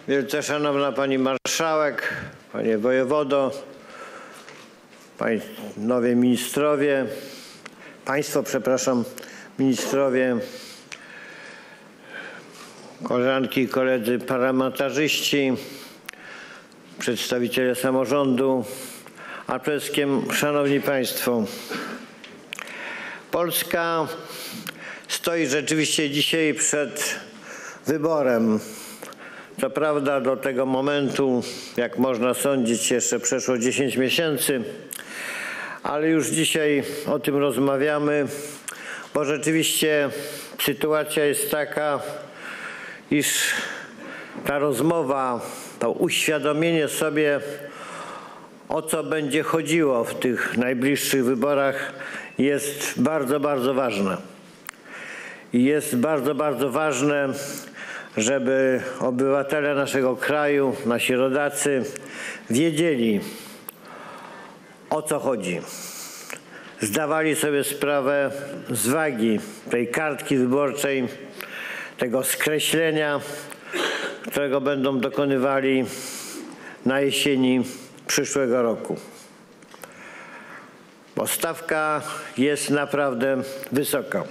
Wielce Szanowna Pani Marszałek, Panie Wojewodo, Panowie Ministrowie, Państwo, Ministrowie, koleżanki i koledzy parlamentarzyści, przedstawiciele samorządu, a przede wszystkim Szanowni Państwo. Polska stoi rzeczywiście dzisiaj przed wyborem. Co prawda do tego momentu, jak można sądzić, jeszcze przeszło 10 miesięcy, ale już dzisiaj o tym rozmawiamy, bo rzeczywiście sytuacja jest taka, iż ta rozmowa, to uświadomienie sobie, o co będzie chodziło w tych najbliższych wyborach, jest bardzo, bardzo ważne. I jest bardzo, bardzo ważne, żeby obywatele naszego kraju, nasi rodacy wiedzieli, o co chodzi. Zdawali sobie sprawę z wagi tej kartki wyborczej, tego skreślenia, którego będą dokonywali na jesieni przyszłego roku. Bo stawka jest naprawdę wysoka.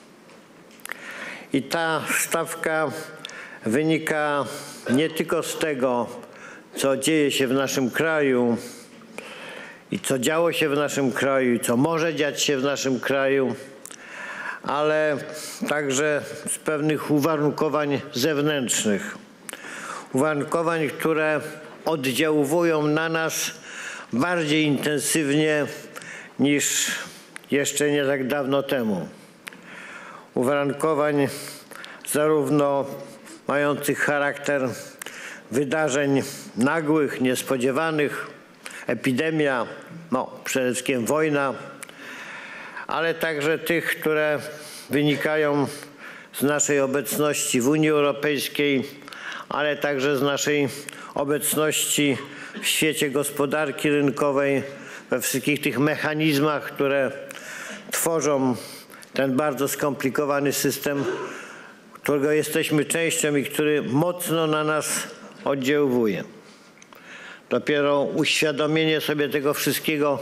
I ta stawka wynika nie tylko z tego, co dzieje się w naszym kraju i co działo się w naszym kraju i co może dziać się w naszym kraju, ale także z pewnych uwarunkowań zewnętrznych. Uwarunkowań, które oddziałują na nas bardziej intensywnie niż jeszcze nie tak dawno temu. Uwarunkowań zarówno mających charakter wydarzeń nagłych, niespodziewanych, epidemia, przede wszystkim wojna, ale także tych, które wynikają z naszej obecności w Unii Europejskiej, ale także z naszej obecności w świecie gospodarki rynkowej, we wszystkich tych mechanizmach, które tworzą ten bardzo skomplikowany system, którego jesteśmy częścią i który mocno na nas oddziałuje. Dopiero uświadomienie sobie tego wszystkiego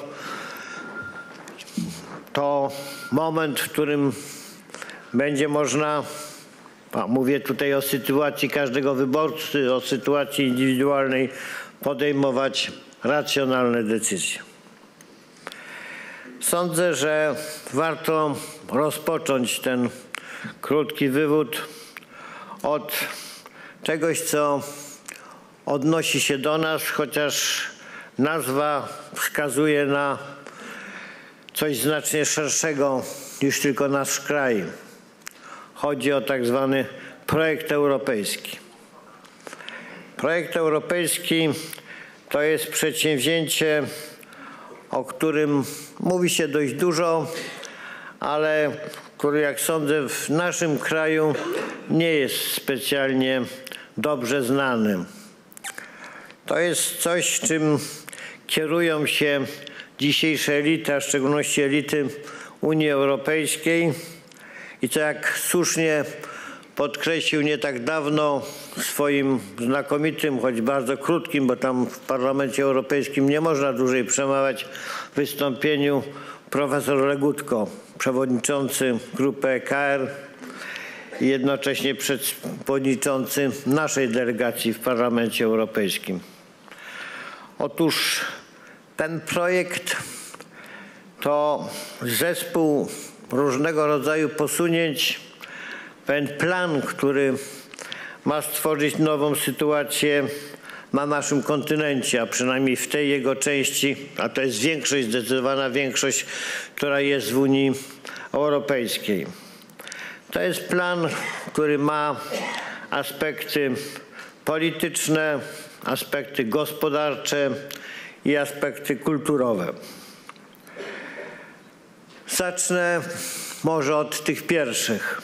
to moment, w którym będzie można, mówię tutaj o sytuacji każdego wyborcy, o sytuacji indywidualnej, podejmować racjonalne decyzje. Sądzę, że warto rozpocząć ten krótki wywód od czegoś, co odnosi się do nas, chociaż nazwa wskazuje na coś znacznie szerszego niż tylko nasz kraj. Chodzi o tak zwany projekt europejski. Projekt europejski to jest przedsięwzięcie, o którym mówi się dość dużo, ale który, jak sądzę, w naszym kraju nie jest specjalnie dobrze znany. To jest coś, czym kierują się dzisiejsze elity, a w szczególności elity Unii Europejskiej i co, jak słusznie podkreślił nie tak dawno w swoim znakomitym, choć bardzo krótkim, bo tam w Parlamencie Europejskim nie można dłużej przemawiać, wystąpieniu profesor Legutko, przewodniczący grupy EKR i jednocześnie przewodniczący naszej delegacji w Parlamencie Europejskim. Otóż ten projekt to zespół różnego rodzaju posunięć, pewien plan, który ma stworzyć nową sytuację na naszym kontynencie, a przynajmniej w tej jego części, a to jest większość, zdecydowana większość, która jest w Unii Europejskiej. To jest plan, który ma aspekty polityczne, aspekty gospodarcze i aspekty kulturowe. Zacznę może od tych pierwszych.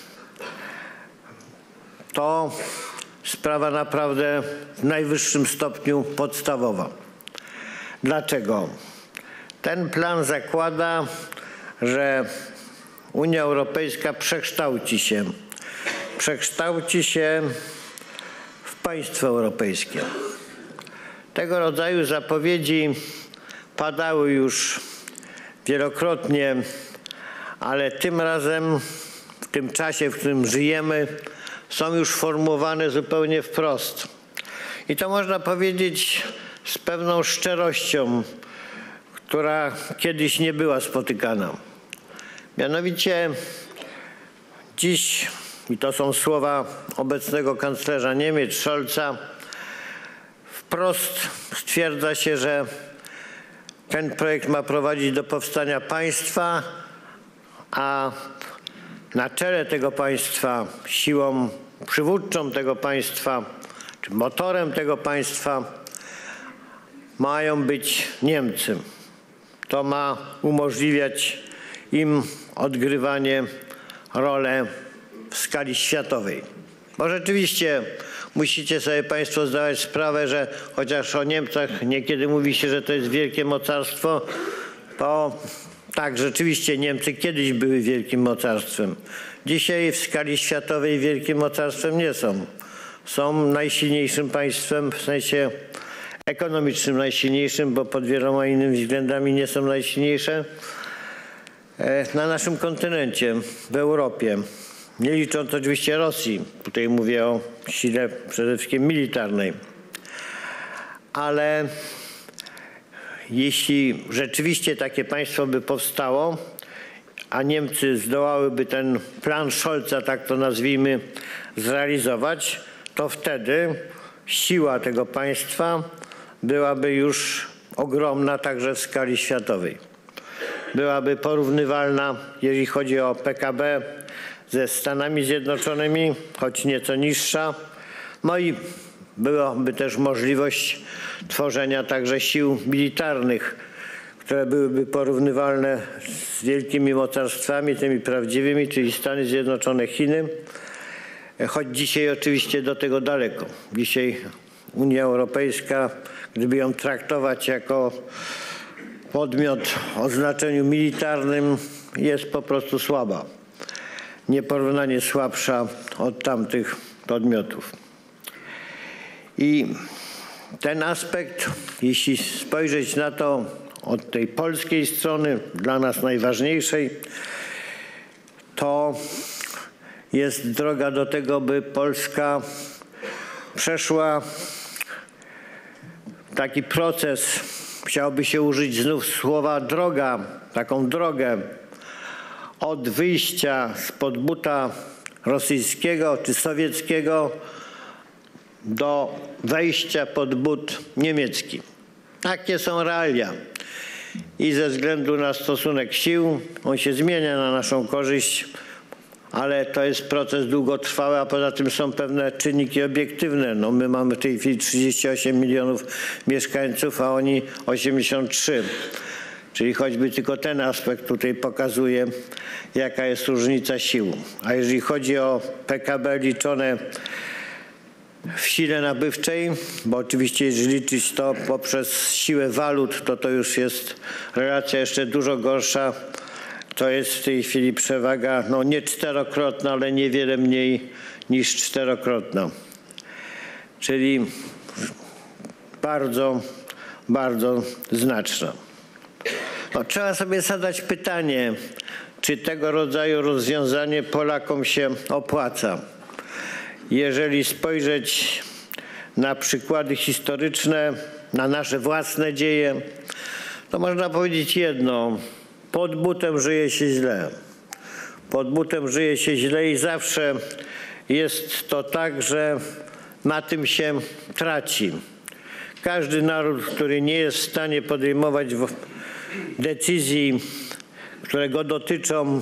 To sprawa naprawdę w najwyższym stopniu podstawowa. Dlaczego? Ten plan zakłada, że Unia Europejska przekształci się w państwo europejskie. Tego rodzaju zapowiedzi padały już wielokrotnie, ale tym razem, w tym czasie, w którym żyjemy, są już formułowane zupełnie wprost. I to można powiedzieć z pewną szczerością, która kiedyś nie była spotykana. Mianowicie dziś, i to są słowa obecnego kanclerza Niemiec, Scholza, wprost stwierdza się, że ten projekt ma prowadzić do powstania państwa, a na czele tego państwa, siłą przywódczą tego państwa, czy motorem tego państwa mają być Niemcy. To ma umożliwiać im odgrywanie roli w skali światowej. Bo rzeczywiście musicie sobie państwo zdawać sprawę, że chociaż o Niemcach niekiedy mówi się, że to jest wielkie mocarstwo, to tak, rzeczywiście Niemcy kiedyś były wielkim mocarstwem. Dzisiaj w skali światowej wielkim mocarstwem nie są. Są najsilniejszym państwem w sensie ekonomicznym najsilniejszym, bo pod wieloma innymi względami nie są najsilniejsze na naszym kontynencie, w Europie. Nie licząc oczywiście Rosji, tutaj mówię o sile przede wszystkim militarnej. Ale jeśli rzeczywiście takie państwo by powstało, a Niemcy zdołałyby ten plan Scholza, tak to nazwijmy, zrealizować, to wtedy siła tego państwa byłaby już ogromna także w skali światowej. Byłaby porównywalna, jeżeli chodzi o PKB, ze Stanami Zjednoczonymi, choć nieco niższa. No i byłaby też możliwość tworzenia także sił militarnych, które byłyby porównywalne z wielkimi mocarstwami, tymi prawdziwymi, czyli Stany Zjednoczone, Chiny. Choć dzisiaj oczywiście do tego daleko. Dzisiaj Unia Europejska, gdyby ją traktować jako podmiot o znaczeniu militarnym, jest po prostu słaba. Nieporównanie słabsza od tamtych podmiotów. I ten aspekt, jeśli spojrzeć na to od tej polskiej strony, dla nas najważniejszej, to jest droga do tego, by Polska przeszła taki proces, chciałoby się użyć znów słowa droga, taką drogę od wyjścia spod buta rosyjskiego czy sowieckiego do wejścia pod but niemiecki. Takie są realia. I ze względu na stosunek sił, on się zmienia na naszą korzyść, ale to jest proces długotrwały, a poza tym są pewne czynniki obiektywne. No, my mamy w tej chwili 38 milionów mieszkańców, a oni 83. Czyli choćby tylko ten aspekt tutaj pokazuje, jaka jest różnica sił. A jeżeli chodzi o PKB liczone w sile nabywczej, bo oczywiście jeżeli liczyć to poprzez siłę walut, to już jest relacja jeszcze dużo gorsza. To jest w tej chwili przewaga, no nie czterokrotna, ale niewiele mniej niż czterokrotna. Czyli bardzo, bardzo znaczna. No, trzeba sobie zadać pytanie, czy tego rodzaju rozwiązanie Polakom się opłaca. Jeżeli spojrzeć na przykłady historyczne, na nasze własne dzieje, to można powiedzieć jedno. Pod butem żyje się źle. Pod butem żyje się źle i zawsze jest to tak, że na tym się traci. Każdy naród, który nie jest w stanie podejmować decyzji, które go dotyczą,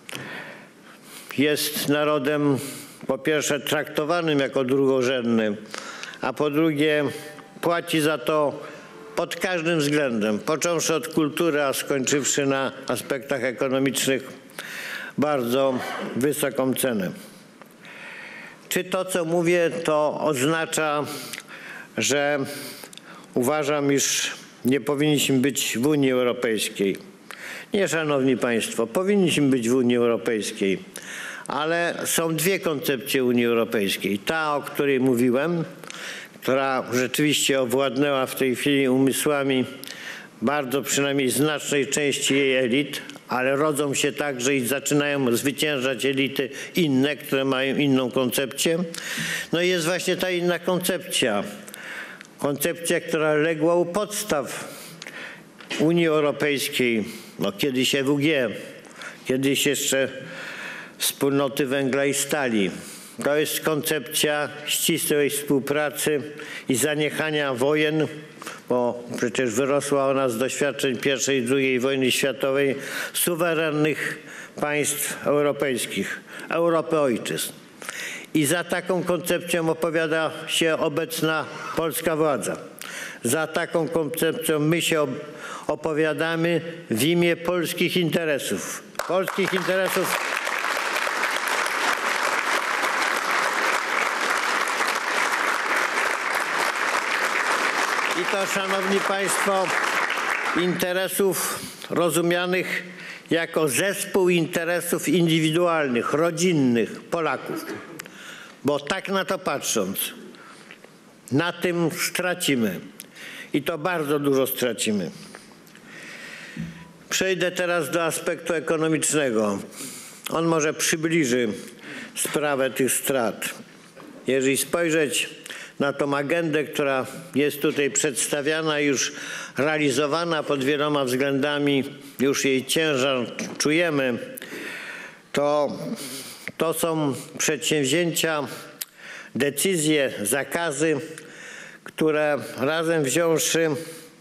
jest narodem po pierwsze traktowanym jako drugorzędny, a po drugie płaci za to pod każdym względem, począwszy od kultury, a skończywszy na aspektach ekonomicznych, bardzo wysoką cenę. Czy to, co mówię, to oznacza, że uważam, iż nie powinniśmy być w Unii Europejskiej? Nie, szanowni państwo, powinniśmy być w Unii Europejskiej, ale są dwie koncepcje Unii Europejskiej. Ta, o której mówiłem, która rzeczywiście owładnęła w tej chwili umysłami bardzo, przynajmniej znacznej części jej elit, ale rodzą się także i zaczynają zwyciężać elity inne, które mają inną koncepcję. No i jest właśnie ta inna koncepcja. Koncepcja, która legła u podstaw Unii Europejskiej, no kiedyś EWG, kiedyś jeszcze Wspólnoty Węgla i Stali. To jest koncepcja ścisłej współpracy i zaniechania wojen, bo przecież wyrosła ona z doświadczeń I i II wojny światowej, suwerennych państw europejskich, Europy ojczyzn. I za taką koncepcją opowiada się obecna polska władza. Za taką koncepcją my się opowiadamy w imię polskich interesów. Polskich interesów. I to, szanowni państwo, interesów rozumianych jako zespół interesów indywidualnych, rodzinnych Polaków. Bo tak na to patrząc, na tym stracimy. I to bardzo dużo stracimy. Przejdę teraz do aspektu ekonomicznego. On może przybliży sprawę tych strat. Jeżeli spojrzeć na tą agendę, która jest tutaj przedstawiana, już realizowana pod wieloma względami, już jej ciężar czujemy, to są przedsięwzięcia, decyzje, zakazy, które razem wziąwszy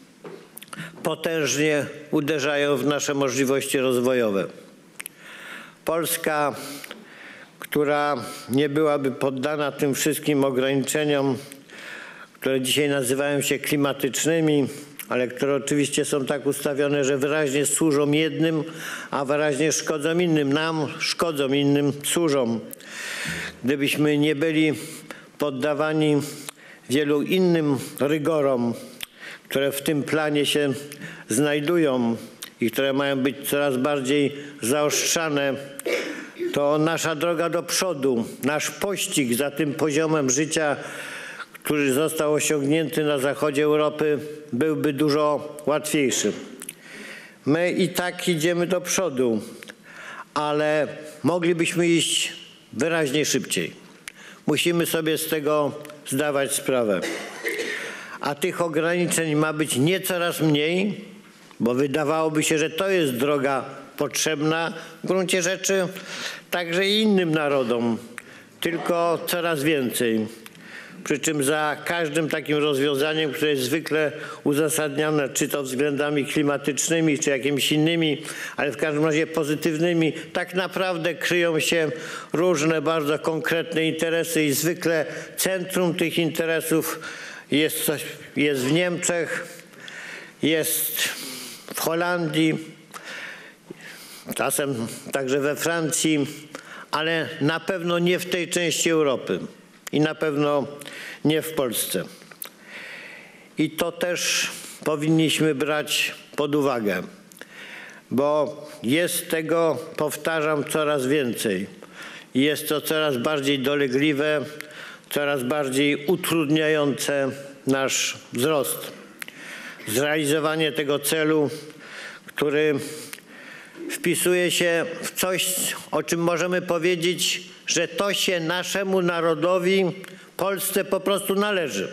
potężnie uderzają w nasze możliwości rozwojowe. Polska, która nie byłaby poddana tym wszystkim ograniczeniom, które dzisiaj nazywają się klimatycznymi, ale które oczywiście są tak ustawione, że wyraźnie służą jednym, a wyraźnie szkodzą innym. Nam szkodzą, innym służą. Gdybyśmy nie byli poddawani wielu innym rygorom, które w tym planie się znajdują i które mają być coraz bardziej zaostrzane, to nasza droga do przodu, nasz pościg za tym poziomem życia, który został osiągnięty na zachodzie Europy, byłby dużo łatwiejszy. My i tak idziemy do przodu, ale moglibyśmy iść wyraźnie szybciej. Musimy sobie z tego zdawać sprawę. A tych ograniczeń ma być nie coraz mniej, bo wydawałoby się, że to jest droga potrzebna w gruncie rzeczy także i innym narodom, tylko coraz więcej. Przy czym za każdym takim rozwiązaniem, które jest zwykle uzasadniane, czy to względami klimatycznymi, czy jakimiś innymi, ale w każdym razie pozytywnymi, tak naprawdę kryją się różne bardzo konkretne interesy i zwykle centrum tych interesów jest w Niemczech, jest w Holandii, czasem także we Francji, ale na pewno nie w tej części Europy i na pewno nie w Polsce. I to też powinniśmy brać pod uwagę, bo jest tego, powtarzam, coraz więcej. Jest to coraz bardziej dolegliwe, coraz bardziej utrudniające nasz wzrost. Zrealizowanie tego celu, który wpisuje się w coś, o czym możemy powiedzieć, że to się naszemu narodowi, Polsce po prostu należy.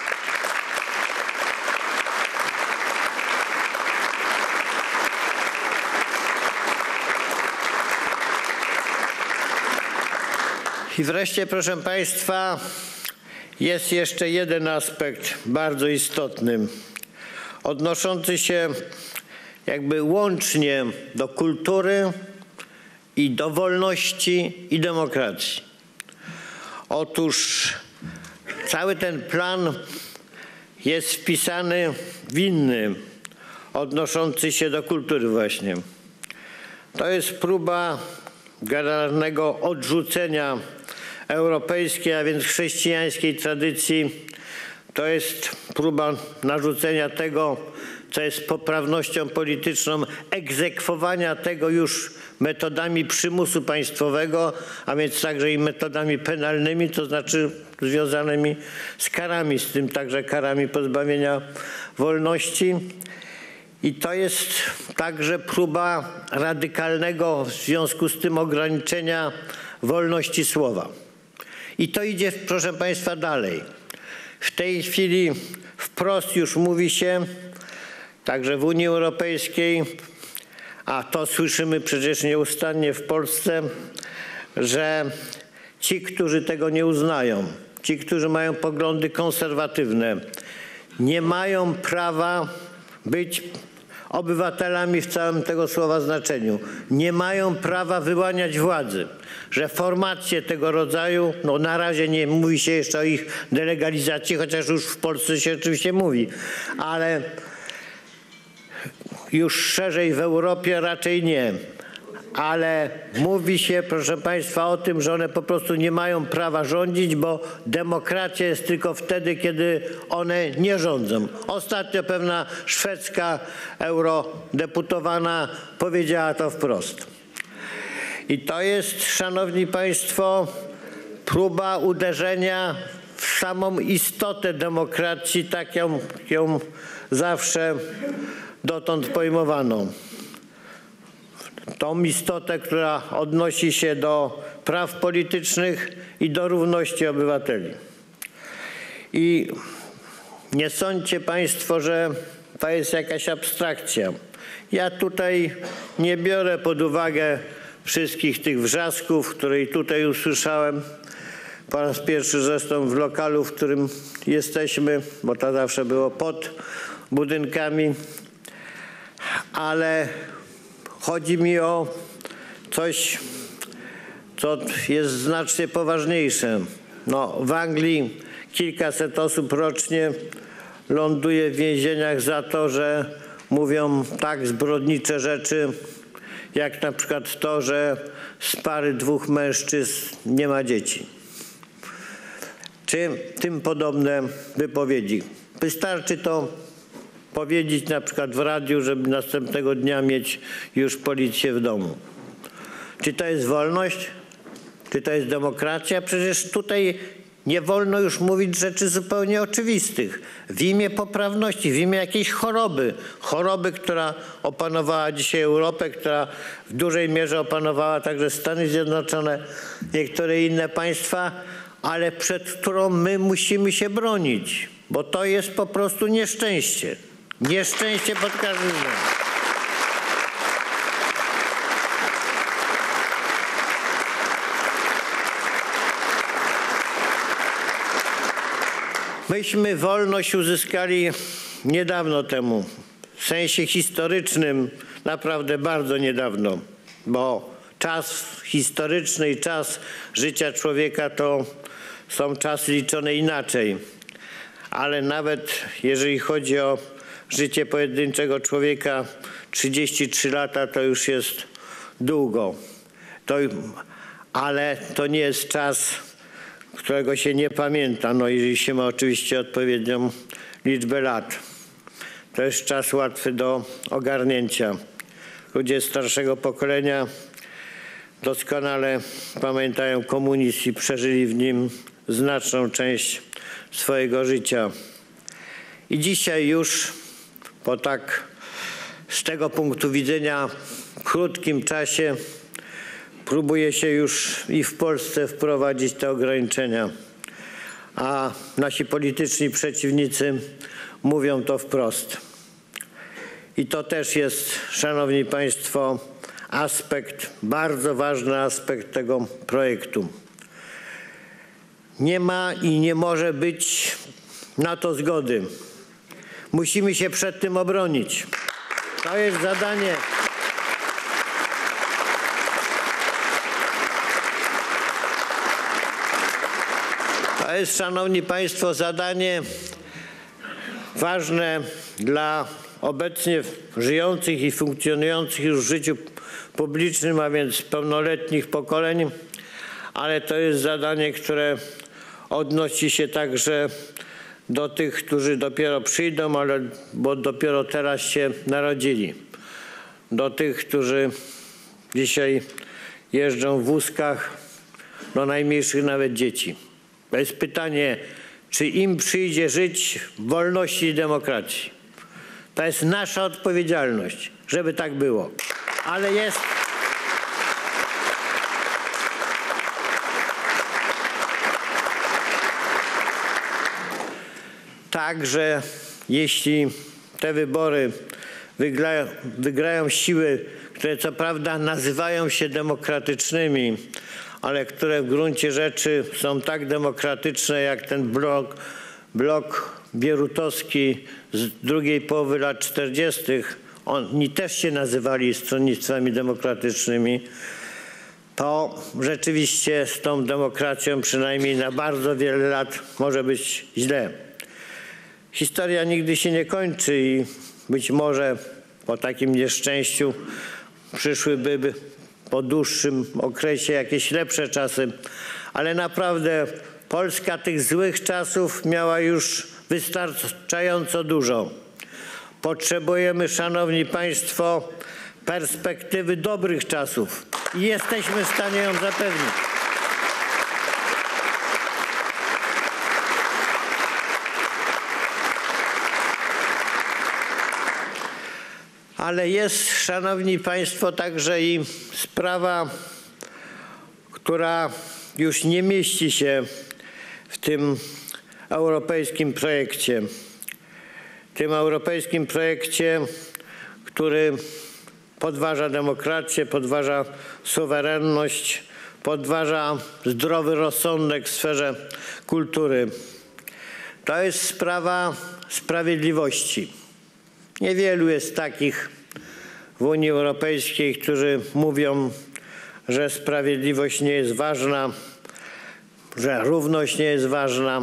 I wreszcie, proszę państwa, jest jeszcze jeden aspekt bardzo istotny, odnoszący się jakby łącznie do kultury i do wolności i demokracji. Otóż cały ten plan jest wpisany w inny, odnoszący się do kultury właśnie. To jest próba generalnego odrzucenia europejskiej, a więc chrześcijańskiej tradycji. To jest próba narzucenia tego, co jest poprawnością polityczną, egzekwowania tego już metodami przymusu państwowego, a więc także i metodami penalnymi, to znaczy związanymi z karami, z tym także karami pozbawienia wolności. I to jest także próba radykalnego w związku z tym ograniczenia wolności słowa. I to idzie, proszę Państwa, dalej. W tej chwili wprost już mówi się, także w Unii Europejskiej, a to słyszymy przecież nieustannie w Polsce, że ci, którzy tego nie uznają, ci, którzy mają poglądy konserwatywne, nie mają prawa być obywatelami w całym tego słowa znaczeniu. Nie mają prawa wyłaniać władzy. Że formacje tego rodzaju, no na razie nie mówi się jeszcze o ich delegalizacji, chociaż już w Polsce się oczywiście mówi, ale już szerzej w Europie raczej nie. Ale mówi się, proszę Państwa, o tym, że one po prostu nie mają prawa rządzić, bo demokracja jest tylko wtedy, kiedy one nie rządzą. Ostatnio pewna szwedzka eurodeputowana powiedziała to wprost. I to jest, szanowni Państwo, próba uderzenia w samą istotę demokracji, tak ją zawsze dotąd pojmowano. Tą istotę, która odnosi się do praw politycznych i do równości obywateli. I nie sądźcie Państwo, że to jest jakaś abstrakcja. Ja tutaj nie biorę pod uwagę wszystkich tych wrzasków, które tutaj usłyszałem po raz pierwszy zresztą w lokalu, w którym jesteśmy, bo to zawsze było pod budynkami, ale chodzi mi o coś, co jest znacznie poważniejsze. No, w Anglii kilkaset osób rocznie ląduje w więzieniach za to, że mówią tak zbrodnicze rzeczy, jak na przykład to, że z pary dwóch mężczyzn nie ma dzieci. Czy tym podobne wypowiedzi. Wystarczy to powiedzieć na przykład w radiu, żeby następnego dnia mieć już policję w domu. Czy to jest wolność? Czy to jest demokracja? Przecież tutaj nie wolno już mówić rzeczy zupełnie oczywistych. W imię poprawności, w imię jakiejś choroby, która opanowała dzisiaj Europę, która w dużej mierze opanowała także Stany Zjednoczone, niektóre inne państwa, ale przed którą my musimy się bronić, bo to jest po prostu nieszczęście. Nieszczęście pod każdym względem. Myśmy wolność uzyskali niedawno temu, w sensie historycznym naprawdę bardzo niedawno, bo czas historyczny i czas życia człowieka to są czasy liczone inaczej. Ale nawet jeżeli chodzi o życie pojedynczego człowieka, 33 lata to już jest długo. Ale to nie jest czas, którego się nie pamięta, no jeżeli się ma oczywiście odpowiednią liczbę lat. To jest czas łatwy do ogarnięcia. Ludzie starszego pokolenia doskonale pamiętają komunizm i przeżyli w nim znaczną część swojego życia. I dzisiaj już po tak z tego punktu widzenia krótkim czasie próbuje się już i w Polsce wprowadzić te ograniczenia, a nasi polityczni przeciwnicy mówią to wprost. I to też jest, szanowni Państwo, aspekt, bardzo ważny aspekt tego projektu. Nie ma i nie może być na to zgody. Musimy się przed tym obronić. To jest zadanie. To jest, szanowni Państwo, zadanie ważne dla obecnie żyjących i funkcjonujących już w życiu publicznym, a więc pełnoletnich pokoleń, ale to jest zadanie, które odnosi się także do tych, którzy dopiero przyjdą, bo dopiero teraz się narodzili, do tych, którzy dzisiaj jeżdżą w wózkach, do najmniejszych nawet dzieci. To jest pytanie, czy im przyjdzie żyć w wolności i demokracji. To jest nasza odpowiedzialność, żeby tak było. Ale jest tak, że jeśli te wybory wygrają siły, które co prawda nazywają się demokratycznymi, ale które w gruncie rzeczy są tak demokratyczne jak ten blok bierutowski z drugiej połowy lat 40. Oni też się nazywali stronnictwami demokratycznymi, to rzeczywiście z tą demokracją przynajmniej na bardzo wiele lat może być źle. Historia nigdy się nie kończy i być może po takim nieszczęściu przyszłyby po dłuższym okresie jakieś lepsze czasy, ale naprawdę Polska tych złych czasów miała już wystarczająco dużo. Potrzebujemy, szanowni państwo, perspektywy dobrych czasów i jesteśmy w stanie ją zapewnić. Ale jest, szanowni państwo, także i sprawa, która już nie mieści się w tym europejskim projekcie. Tym europejskim projekcie, który podważa demokrację, podważa suwerenność, podważa zdrowy rozsądek w sferze kultury. To jest sprawa sprawiedliwości. Niewielu jest takich w Unii Europejskiej, którzy mówią, że sprawiedliwość nie jest ważna, że równość nie jest ważna.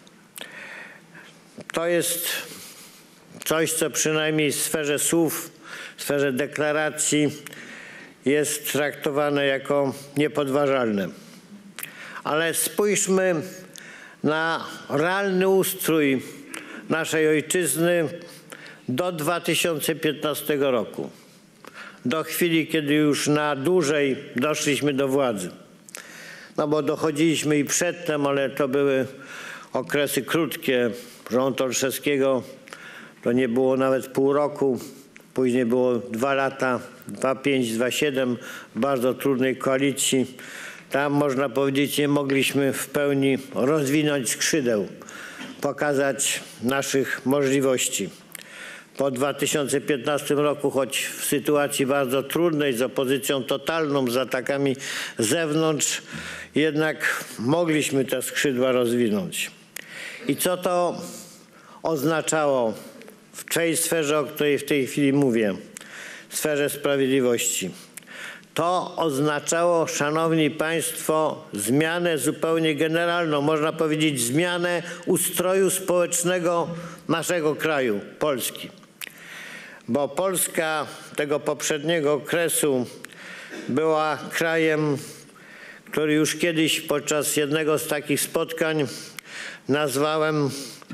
To jest coś, co przynajmniej w sferze słów, w sferze deklaracji jest traktowane jako niepodważalne. Ale spójrzmy na realny ustrój naszej ojczyzny do 2015 roku, do chwili, kiedy już na dłużej doszliśmy do władzy. No bo dochodziliśmy i przedtem, ale to były okresy krótkie. Rząd Olszewskiego to nie było nawet pół roku, później było 2 lata, 2,5, 2,7 w bardzo trudnej koalicji. Tam można powiedzieć, nie mogliśmy w pełni rozwinąć skrzydeł, pokazać naszych możliwości. Po 2015 roku, choć w sytuacji bardzo trudnej, z opozycją totalną, z atakami z zewnątrz, jednak mogliśmy te skrzydła rozwinąć. I co to oznaczało w tej sferze, o której w tej chwili mówię, w sferze sprawiedliwości? To oznaczało, szanowni państwo, zmianę zupełnie generalną, można powiedzieć zmianę ustroju społecznego naszego kraju, Polski. Bo Polska tego poprzedniego okresu była krajem, który już kiedyś podczas jednego z takich spotkań nazwałem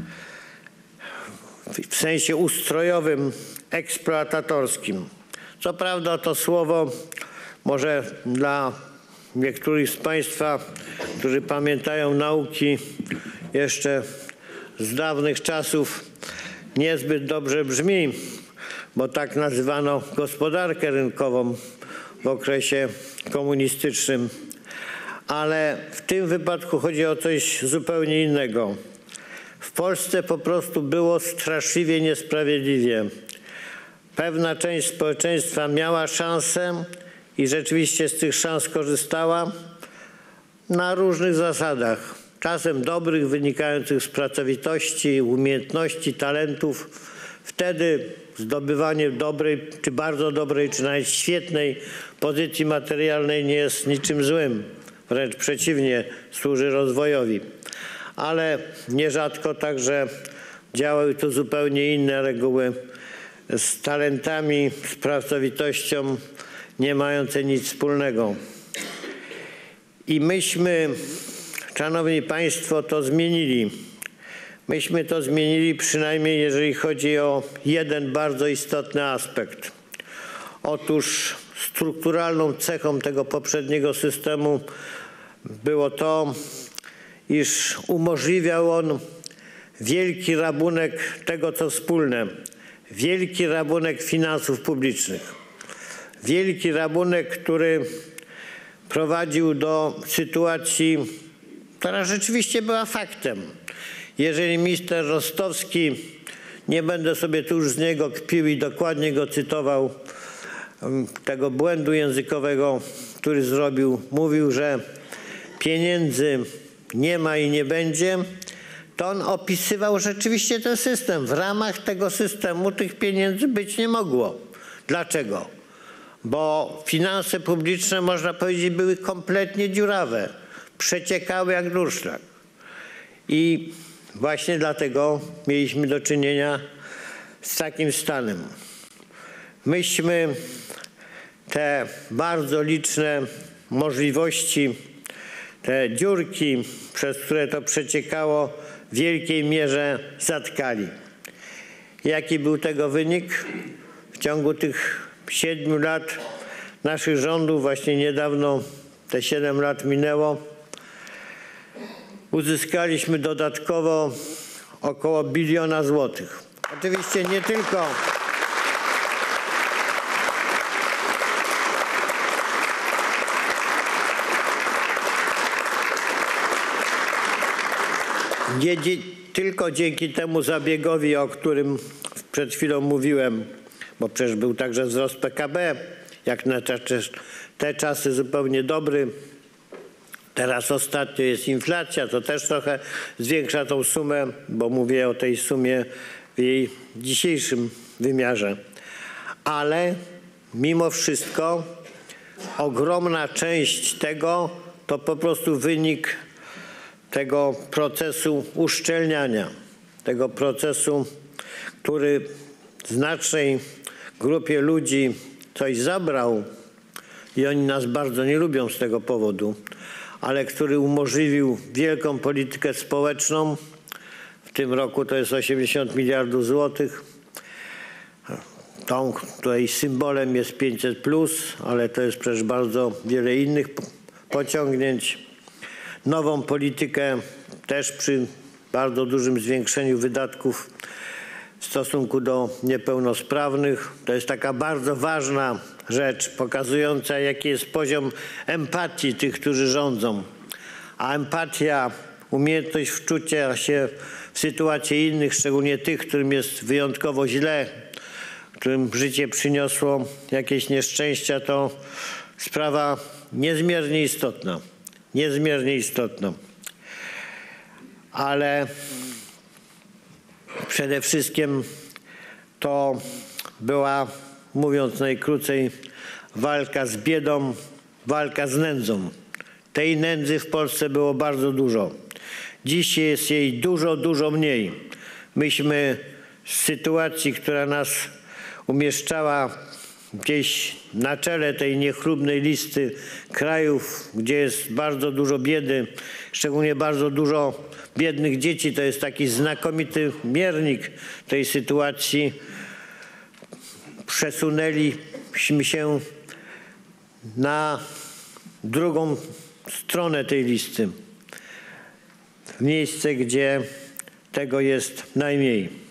w sensie ustrojowym eksploatatorskim. Co prawda to słowo może dla niektórych z państwa, którzy pamiętają nauki jeszcze z dawnych czasów, niezbyt dobrze brzmi, bo tak nazywano gospodarkę rynkową w okresie komunistycznym. Ale w tym wypadku chodzi o coś zupełnie innego. W Polsce po prostu było straszliwie niesprawiedliwie. Pewna część społeczeństwa miała szansę i rzeczywiście z tych szans korzystała na różnych zasadach. Czasem dobrych, wynikających z pracowitości, umiejętności, talentów. Wtedy zdobywanie dobrej, czy bardzo dobrej, czy nawet świetnej pozycji materialnej nie jest niczym złym. Wręcz przeciwnie, służy rozwojowi. Ale nierzadko także działały tu zupełnie inne reguły z talentami, z pracowitością nie mające nic wspólnego. I myśmy, szanowni państwo, to zmienili. myśmy to zmienili, przynajmniej jeżeli chodzi o jeden bardzo istotny aspekt. Otóż strukturalną cechą tego poprzedniego systemu było to, iż umożliwiał on wielki rabunek tego, co wspólne, wielki rabunek finansów publicznych. Wielki rabunek, który prowadził do sytuacji, która rzeczywiście była faktem. Jeżeli minister Rostowski, nie będę sobie tu już z niego kpił i dokładnie go cytował, tego błędu językowego, który zrobił, mówił, że pieniędzy nie ma i nie będzie, to on opisywał rzeczywiście ten system. W ramach tego systemu tych pieniędzy być nie mogło. Dlaczego? Bo finanse publiczne, można powiedzieć, były kompletnie dziurawe. Przeciekały jak durszlak. I właśnie dlatego mieliśmy do czynienia z takim stanem. Myśmy te bardzo liczne możliwości, te dziurki, przez które to przeciekało, w wielkiej mierze zatkali. Jaki był tego wynik? W ciągu tych 7 lat naszych rządów, właśnie niedawno te 7 lat minęło, uzyskaliśmy dodatkowo około 1 biliona złotych. Oczywiście nie tylko tylko dzięki temu zabiegowi, o którym przed chwilą mówiłem, bo przecież był także wzrost PKB, jak na te czasy zupełnie dobry. Teraz ostatnio jest inflacja, to też trochę zwiększa tą sumę, bo mówię o tej sumie w jej dzisiejszym wymiarze. Ale mimo wszystko ogromna część tego to po prostu wynik tego procesu uszczelniania, tego procesu, który znacznej grupie ludzi coś zabrał i oni nas bardzo nie lubią z tego powodu, ale który umożliwił wielką politykę społeczną. W tym roku to jest 80 miliardów złotych. Tą, której symbolem jest 500+, ale to jest przecież bardzo wiele innych pociągnięć. Nową politykę też przy bardzo dużym zwiększeniu wydatków w stosunku do niepełnosprawnych. To jest taka bardzo ważna rzecz pokazująca, jaki jest poziom empatii tych, którzy rządzą. A empatia, umiejętność wczucia się w sytuacje innych, szczególnie tych, którym jest wyjątkowo źle, którym życie przyniosło jakieś nieszczęścia, to sprawa niezmiernie istotna. Niezmiernie istotna. Ale przede wszystkim to była, mówiąc najkrócej, walka z biedą, walka z nędzą. Tej nędzy w Polsce było bardzo dużo. Dziś jest jej dużo, dużo mniej. Myśmy z sytuacji, która nas umieszczała gdzieś na czele tej niechlubnej listy krajów, gdzie jest bardzo dużo biedy, szczególnie bardzo dużo biednych dzieci, to jest taki znakomity miernik tej sytuacji. Przesunęliśmy się na drugą stronę tej listy, w miejsce, gdzie tego jest najmniej.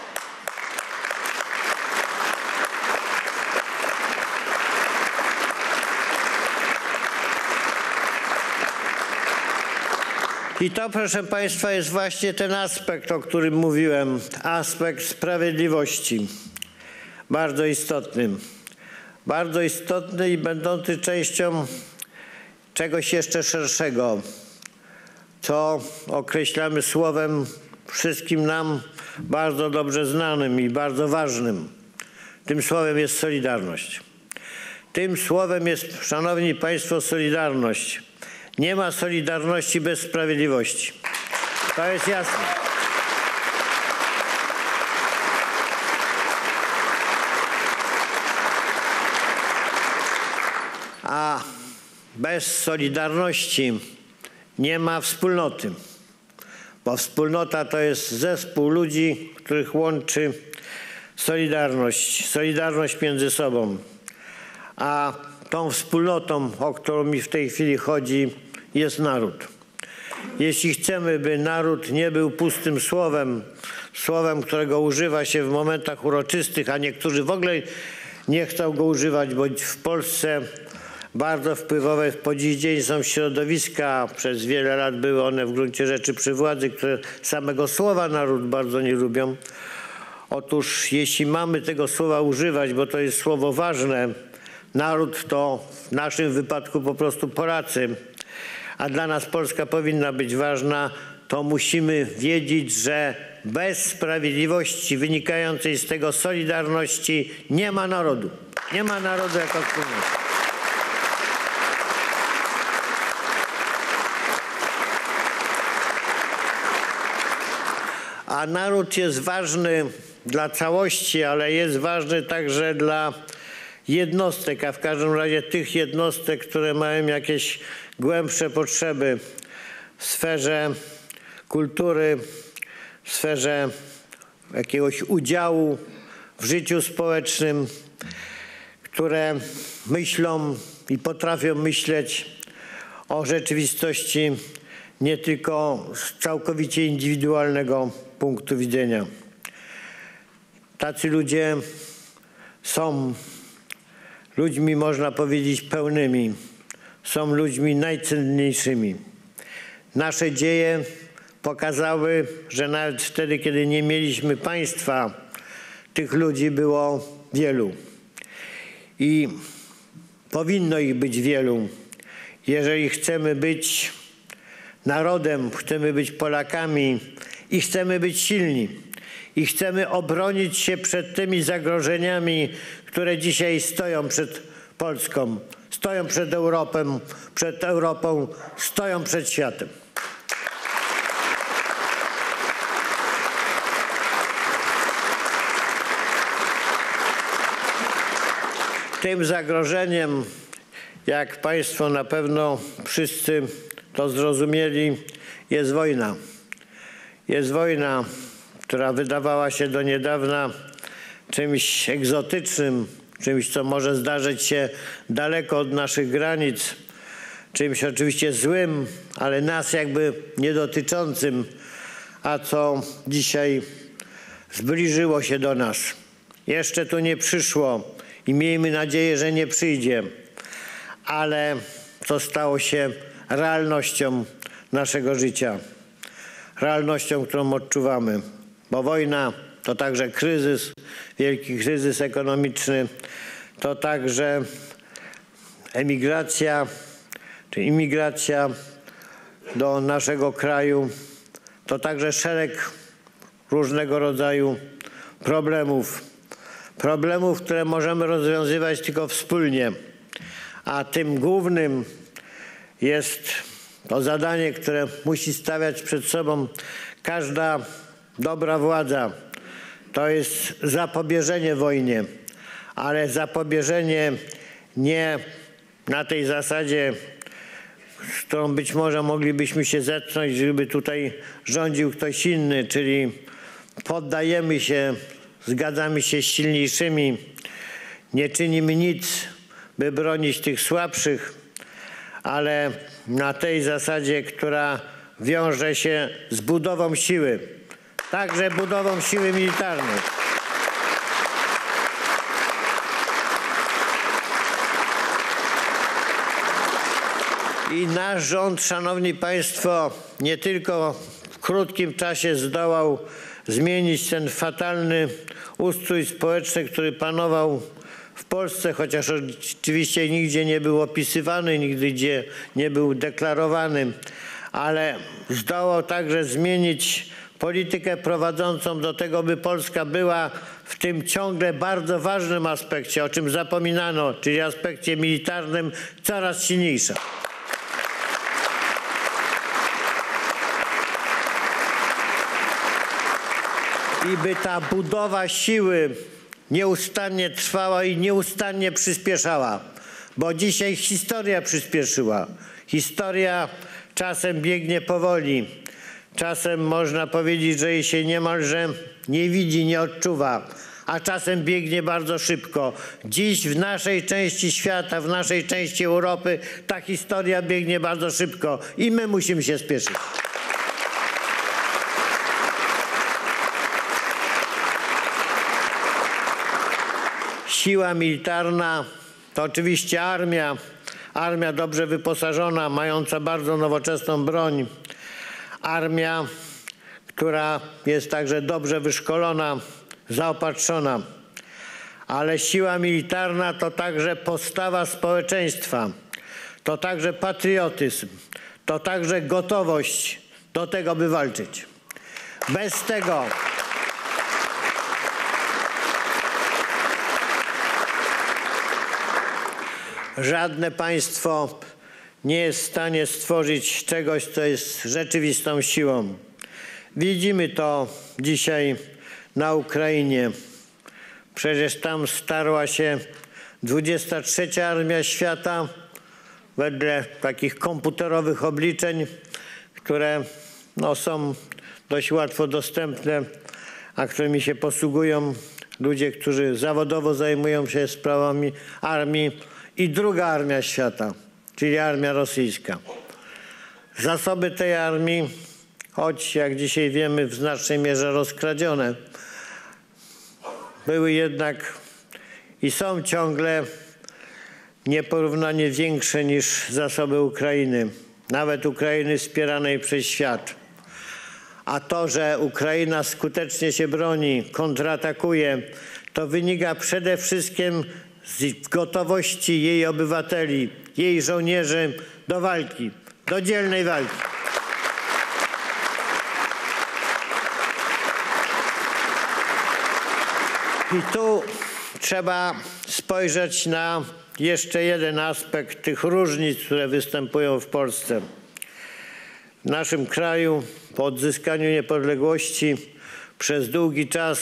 I to, proszę Państwa, jest właśnie ten aspekt, o którym mówiłem, aspekt sprawiedliwości. Bardzo istotny. Bardzo istotny i będący częścią czegoś jeszcze szerszego, co określamy słowem wszystkim nam bardzo dobrze znanym i bardzo ważnym. Tym słowem jest solidarność. Tym słowem jest, szanowni Państwo, solidarność. Nie ma solidarności bez sprawiedliwości. To jest jasne. A bez solidarności nie ma wspólnoty. bo wspólnota to jest zespół ludzi, których łączy solidarność między sobą. A tą wspólnotą, o którą mi w tej chwili chodzi, jest naród. Jeśli chcemy, by naród nie był pustym słowem, którego używa się w momentach uroczystych, a niektórzy w ogóle nie chcą go używać, bo w Polsce bardzo wpływowe po dziś dzień są środowiska, przez wiele lat były one w gruncie rzeczy przy władzy, które samego słowa naród bardzo nie lubią. Otóż jeśli mamy tego słowa używać, bo to jest słowo ważne, naród to w naszym wypadku po prostu Polacy, a dla nas Polska powinna być ważna, to musimy wiedzieć, że bez sprawiedliwości wynikającej z tego solidarności nie ma narodu. Nie ma narodu jako wspólnoty. A naród jest ważny dla całości, ale jest ważny także dla jednostek, a w każdym razie tych jednostek, które mają jakieś głębsze potrzeby w sferze kultury, w sferze jakiegoś udziału w życiu społecznym, które myślą i potrafią myśleć o rzeczywistości nie tylko z całkowicie indywidualnego punktu widzenia. Tacy ludzie są ludźmi, można powiedzieć, pełnymi. Są ludźmi najcenniejszymi. Nasze dzieje pokazały, że nawet wtedy, kiedy nie mieliśmy państwa, tych ludzi było wielu. I powinno ich być wielu. Jeżeli chcemy być narodem, chcemy być Polakami i chcemy być silni. I chcemy obronić się przed tymi zagrożeniami, które dzisiaj stoją przed Polską, stoją przed Europą, stoją przed światem. Tym zagrożeniem, jak Państwo na pewno wszyscy to zrozumieli, jest wojna. Jest wojna, która wydawała się do niedawna czymś egzotycznym, czymś, co może zdarzyć się daleko od naszych granic, czymś oczywiście złym, ale nas jakby nie dotyczącym, a co dzisiaj zbliżyło się do nas. Jeszcze tu nie przyszło i miejmy nadzieję, że nie przyjdzie, ale to stało się realnością naszego życia, realnością, którą odczuwamy. Bo wojna to także kryzys, wielki kryzys ekonomiczny, to także emigracja czy imigracja do naszego kraju, to także szereg różnego rodzaju problemów, które możemy rozwiązywać tylko wspólnie. A tym głównym jest to zadanie, które musi stawiać przed sobą każda dobra władza. To jest zapobieżenie wojnie, ale zapobieżenie nie na tej zasadzie, z którą być może moglibyśmy się zetknąć, żeby tutaj rządził ktoś inny, czyli poddajemy się, zgadzamy się z silniejszymi, nie czynimy nic, by bronić tych słabszych, ale na tej zasadzie, która wiąże się z budową siły, także budową siły militarnej. I nasz rząd, szanowni państwo, nie tylko w krótkim czasie zdołał zmienić ten fatalny ustrój społeczny, który panował w Polsce, chociaż oczywiście nigdzie nie był opisywany, nigdzie nie był deklarowany, ale zdołał także zmienić politykę prowadzącą do tego, by Polska była w tym ciągle bardzo ważnym aspekcie, o czym zapominano, czyli aspekcie militarnym, coraz silniejsza. I by ta budowa siły nieustannie trwała i nieustannie przyspieszała, bo dzisiaj historia przyspieszyła. Historia czasem biegnie powoli. Czasem można powiedzieć, że jej się niemalże nie widzi, nie odczuwa, a czasem biegnie bardzo szybko. Dziś w naszej części świata, w naszej części Europy ta historia biegnie bardzo szybko i my musimy się spieszyć. Siła militarna to oczywiście armia. Armia dobrze wyposażona, mająca bardzo nowoczesną broń. Armia, która jest także dobrze wyszkolona, zaopatrzona. Ale siła militarna to także postawa społeczeństwa, to także patriotyzm, to także gotowość do tego, by walczyć. Bez tego żadne państwo nie jest w stanie stworzyć czegoś, co jest rzeczywistą siłą. Widzimy to dzisiaj na Ukrainie. Przecież tam starła się 23. Armia Świata wedle takich komputerowych obliczeń, które są dość łatwo dostępne, a którymi się posługują ludzie, którzy zawodowo zajmują się sprawami armii. I druga Armia Świata, czyli armia rosyjska. Zasoby tej armii, choć jak dzisiaj wiemy w znacznej mierze rozkradzione, były jednak i są ciągle nieporównanie większe niż zasoby Ukrainy, nawet Ukrainy wspieranej przez świat. A to, że Ukraina skutecznie się broni, kontratakuje, to wynika przede wszystkim z gotowości jej obywateli, jej żołnierzy do walki, do dzielnej walki. I tu trzeba spojrzeć na jeszcze jeden aspekt tych różnic, które występują w Polsce. W naszym kraju po odzyskaniu niepodległości przez długi czas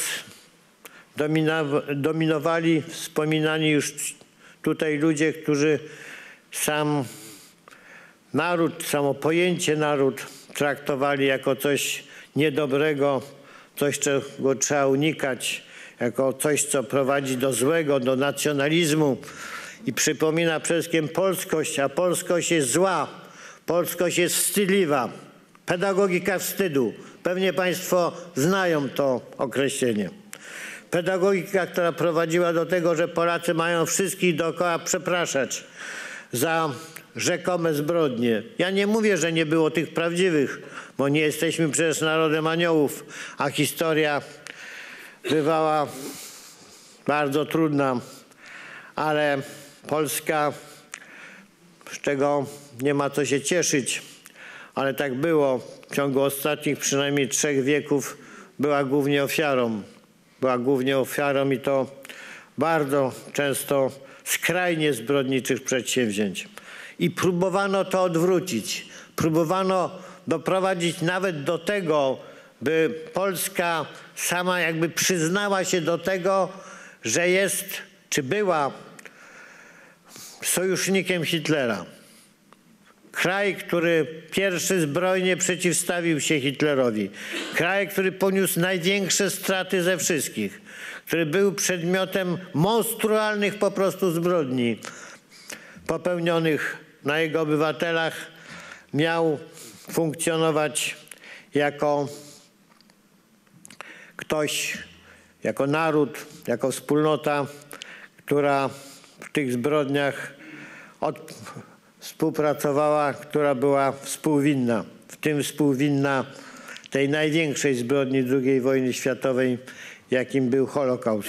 dominowali wspominani już tutaj ludzie, którzy sam naród, samo pojęcie naród traktowali jako coś niedobrego, coś, czego trzeba unikać, jako coś, co prowadzi do złego, do nacjonalizmu i przypomina przede wszystkim polskość, a polskość jest zła, polskość jest wstydliwa, pedagogika wstydu. Pewnie państwo znają to określenie. Pedagogika, która prowadziła do tego, że Polacy mają wszystkich dookoła przepraszać za rzekome zbrodnie. Ja nie mówię, że nie było tych prawdziwych, bo nie jesteśmy przecież narodem aniołów, a historia bywała bardzo trudna, ale Polska, z czego nie ma co się cieszyć, ale tak było w ciągu ostatnich przynajmniej 3 wieków, była głównie ofiarą. Była głównie ofiarą i to bardzo często skrajnie zbrodniczych przedsięwzięć. I próbowano to odwrócić. Próbowano doprowadzić nawet do tego, by Polska sama jakby przyznała się do tego, że jest, czy była sojusznikiem Hitlera. Kraj, który pierwszy zbrojnie przeciwstawił się Hitlerowi. Kraj, który poniósł największe straty ze wszystkich. Który był przedmiotem monstrualnych po prostu zbrodni popełnionych na jego obywatelach. Miał funkcjonować jako ktoś, jako naród, jako wspólnota, która w tych zbrodniach współpracowała, która była współwinna, w tym współwinna tej największej zbrodni II wojny światowej, jakim był Holokaust.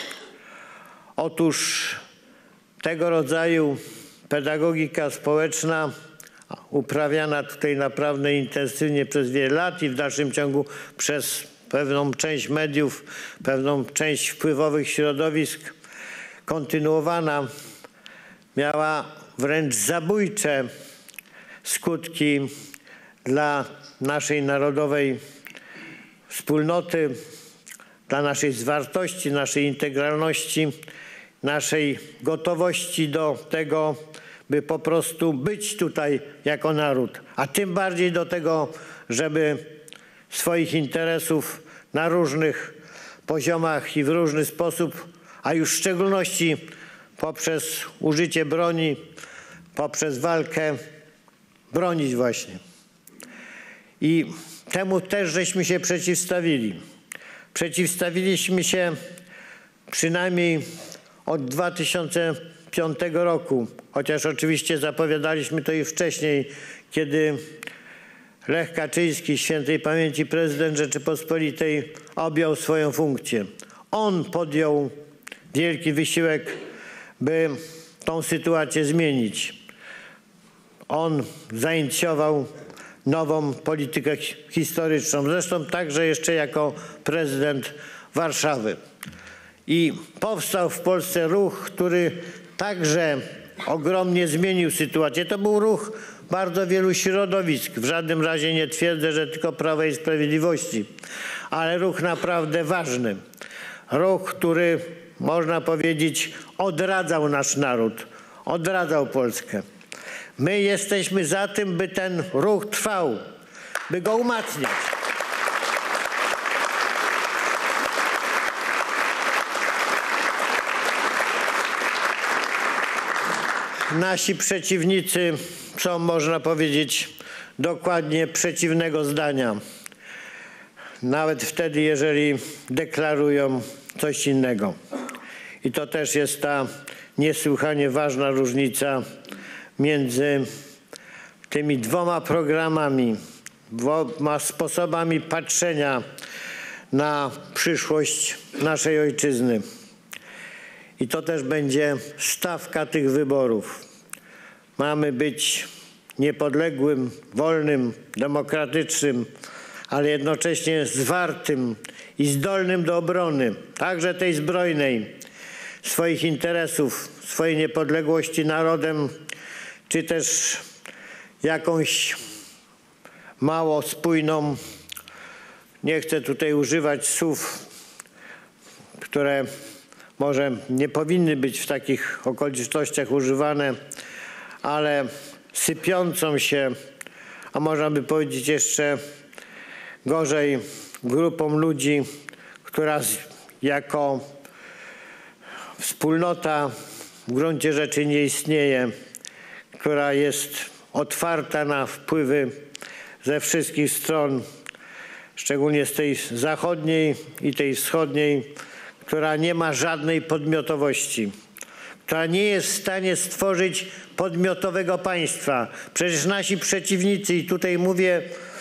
Otóż tego rodzaju pedagogika społeczna, uprawiana tutaj naprawdę intensywnie przez wiele lat i w dalszym ciągu przez pewną część mediów, pewną część wpływowych środowisk, kontynuowana, miała wręcz zabójcze skutki dla naszej narodowej wspólnoty, dla naszej zwartości, naszej integralności, naszej gotowości do tego, by po prostu być tutaj jako naród, a tym bardziej do tego, żeby swoich interesów na różnych poziomach i w różny sposób, a już w szczególności poprzez użycie broni, poprzez walkę bronić właśnie. I temu też żeśmy się przeciwstawili. Przeciwstawiliśmy się przynajmniej od 2005 roku, chociaż oczywiście zapowiadaliśmy to i wcześniej, kiedy Lech Kaczyński, świętej pamięci prezydent Rzeczypospolitej, objął swoją funkcję. On podjął wielki wysiłek, by tą sytuację zmienić. On zainicjował nową politykę historyczną, zresztą także jeszcze jako prezydent Warszawy. I powstał w Polsce ruch, który także ogromnie zmienił sytuację. To był ruch bardzo wielu środowisk. W żadnym razie nie twierdzę, że tylko Prawa i Sprawiedliwości, ale ruch naprawdę ważny. Ruch, który, można powiedzieć, odradzał nasz naród, odradzał Polskę. My jesteśmy za tym, by ten ruch trwał, by go umacniać. Nasi przeciwnicy są, można powiedzieć, dokładnie przeciwnego zdania. Nawet wtedy, jeżeli deklarują coś innego. I to też jest ta niesłychanie ważna różnica między tymi dwoma programami, dwoma sposobami patrzenia na przyszłość naszej ojczyzny. I to też będzie stawka tych wyborów. Mamy być niepodległym, wolnym, demokratycznym, ale jednocześnie zwartym i zdolnym do obrony, także tej zbrojnej, swoich interesów, swojej niepodległości narodem, czy też jakąś mało spójną, nie chcę tutaj używać słów, które może nie powinny być w takich okolicznościach używane, ale sypiącą się, a można by powiedzieć jeszcze gorzej, grupą ludzi, która jako wspólnota w gruncie rzeczy nie istnieje, która jest otwarta na wpływy ze wszystkich stron, szczególnie z tej zachodniej i tej wschodniej, która nie ma żadnej podmiotowości, która nie jest w stanie stworzyć podmiotowego państwa. Przecież nasi przeciwnicy, i tutaj mówię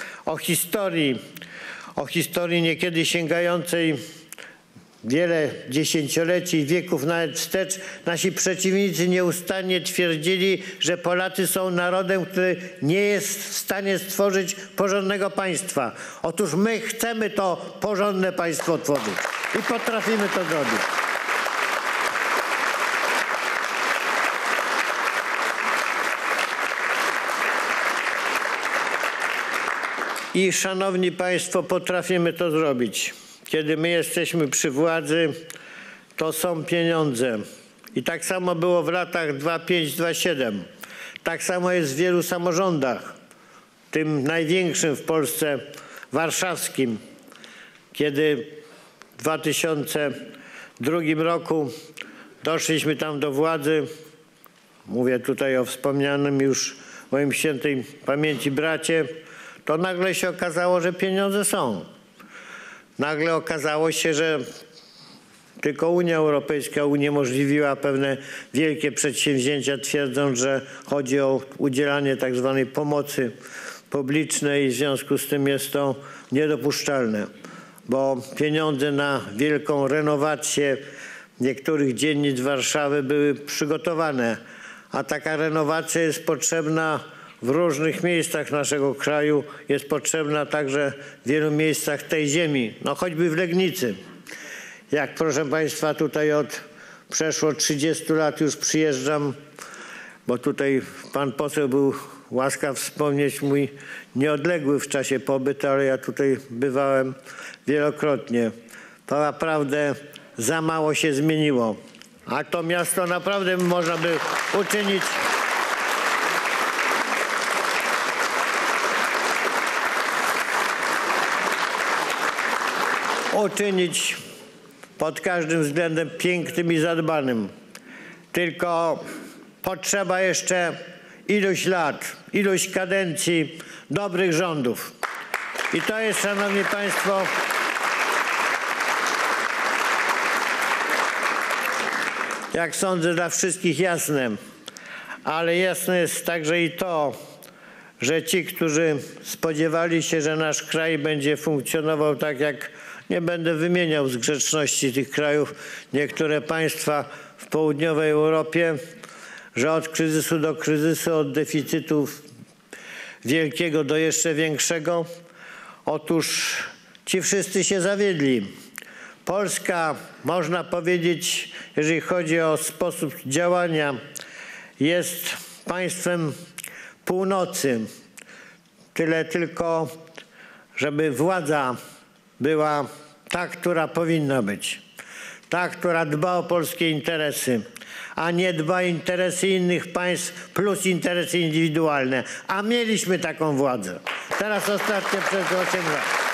o historii niekiedy sięgającej wiele dziesięcioleci, wieków nawet wstecz, nasi przeciwnicy nieustannie twierdzili, że Polacy są narodem, który nie jest w stanie stworzyć porządnego państwa. Otóż my chcemy to porządne państwo tworzyć i potrafimy to zrobić. I szanowni państwo, potrafimy to zrobić. Kiedy my jesteśmy przy władzy, to są pieniądze. I tak samo było w latach 2005-2007. Tak samo jest w wielu samorządach. Tym największym w Polsce, warszawskim. Kiedy w 2002 roku doszliśmy tam do władzy, mówię tutaj o wspomnianym już moim świętej pamięci bracie, to nagle się okazało, że pieniądze są. Nagle okazało się, że tylko Unia Europejska uniemożliwiła pewne wielkie przedsięwzięcia, twierdząc, że chodzi o udzielanie tak zwanej pomocy publicznej i w związku z tym jest to niedopuszczalne, bo pieniądze na wielką renowację niektórych dzielnic Warszawy były przygotowane, a taka renowacja jest potrzebna w różnych miejscach naszego kraju, jest potrzebna także w wielu miejscach tej ziemi, no choćby w Legnicy. Jak proszę państwa tutaj od przeszło 30 lat już przyjeżdżam, bo tutaj pan poseł był łaskaw wspomnieć mój nieodległy w czasie pobyt, ale ja tutaj bywałem wielokrotnie. To naprawdę za mało się zmieniło, a to miasto naprawdę można by uczynić uczynić pod każdym względem pięknym i zadbanym. Tylko potrzeba jeszcze iluś lat, iluś kadencji dobrych rządów. I to jest, szanowni państwo, jak sądzę, dla wszystkich jasne. Ale jasne jest także i to, że ci, którzy spodziewali się, że nasz kraj będzie funkcjonował tak jak, nie będę wymieniał z grzeczności tych krajów, niektóre państwa w południowej Europie, że od kryzysu do kryzysu, od deficytu wielkiego do jeszcze większego. Otóż ci wszyscy się zawiedli. Polska, można powiedzieć, jeżeli chodzi o sposób działania, jest państwem północy. Tyle tylko, żeby władza była ta, która powinna być. Ta, która dba o polskie interesy, a nie dba o interesy innych państw plus interesy indywidualne. A mieliśmy taką władzę. Teraz ostatnio przez 8 lat.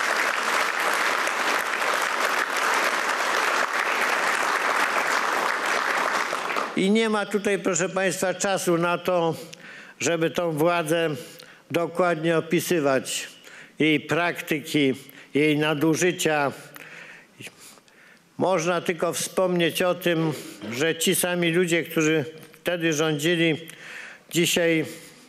I nie ma tutaj, proszę państwa, czasu na to, żeby tą władzę dokładnie opisywać. Jej praktyki, jej nadużycia. Można tylko wspomnieć o tym, że ci sami ludzie, którzy wtedy rządzili, dzisiaj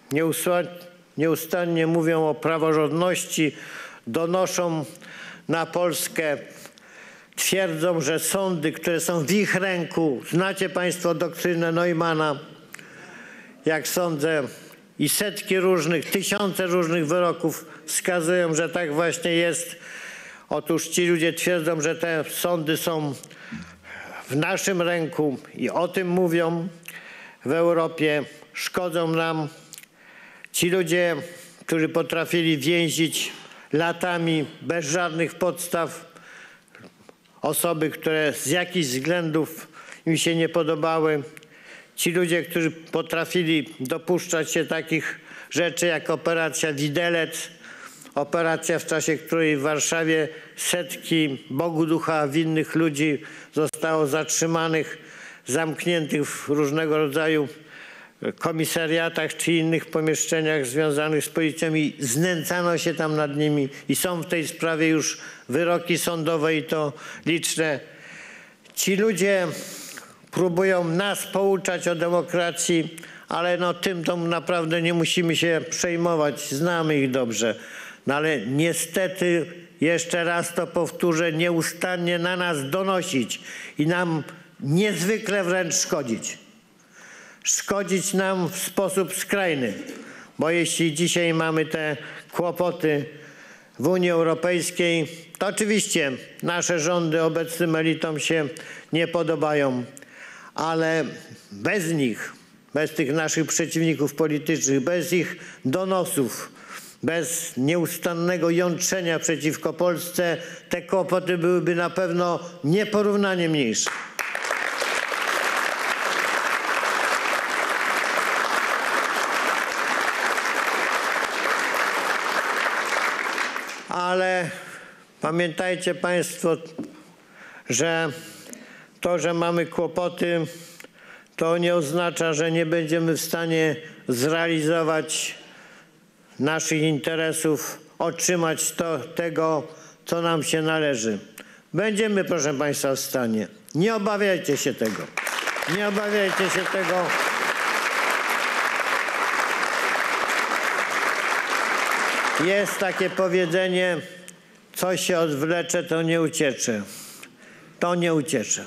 nieustannie mówią o praworządności, donoszą na Polskę, twierdzą, że sądy, które są w ich ręku, znacie państwo doktrynę Neumana, jak sądzę, i setki różnych, tysiące różnych wyroków wskazują, że tak właśnie jest. Otóż ci ludzie twierdzą, że te sądy są w naszym ręku i o tym mówią w Europie, szkodzą nam. Ci ludzie, którzy potrafili więzić latami bez żadnych podstaw osoby, które z jakichś względów im się nie podobały. Ci ludzie, którzy potrafili dopuszczać się takich rzeczy jak operacja Widelec, operacja, w czasie której w Warszawie setki Bogu ducha winnych ludzi zostało zatrzymanych, zamkniętych w różnego rodzaju komisariatach czy innych pomieszczeniach związanych z policją i znęcano się tam nad nimi. I są w tej sprawie już wyroki sądowe i to liczne. Ci ludzie próbują nas pouczać o demokracji, ale no tym to naprawdę nie musimy się przejmować, znamy ich dobrze. No ale niestety, jeszcze raz to powtórzę, nieustannie na nas donosić i nam niezwykle wręcz szkodzić. Szkodzić nam w sposób skrajny, bo jeśli dzisiaj mamy te kłopoty w Unii Europejskiej, to oczywiście nasze rządy obecnym elitom się nie podobają, ale bez nich, bez tych naszych przeciwników politycznych, bez ich donosów, bez nieustannego jątrzenia przeciwko Polsce, te kłopoty byłyby na pewno nieporównanie mniejsze. Ale pamiętajcie państwo, że to, że mamy kłopoty, to nie oznacza, że nie będziemy w stanie zrealizować naszych interesów, otrzymać tego, co nam się należy. Będziemy, proszę państwa, w stanie. Nie obawiajcie się tego. Nie obawiajcie się tego. Jest takie powiedzenie, co się odwlecze, to nie uciecze. To nie uciecze.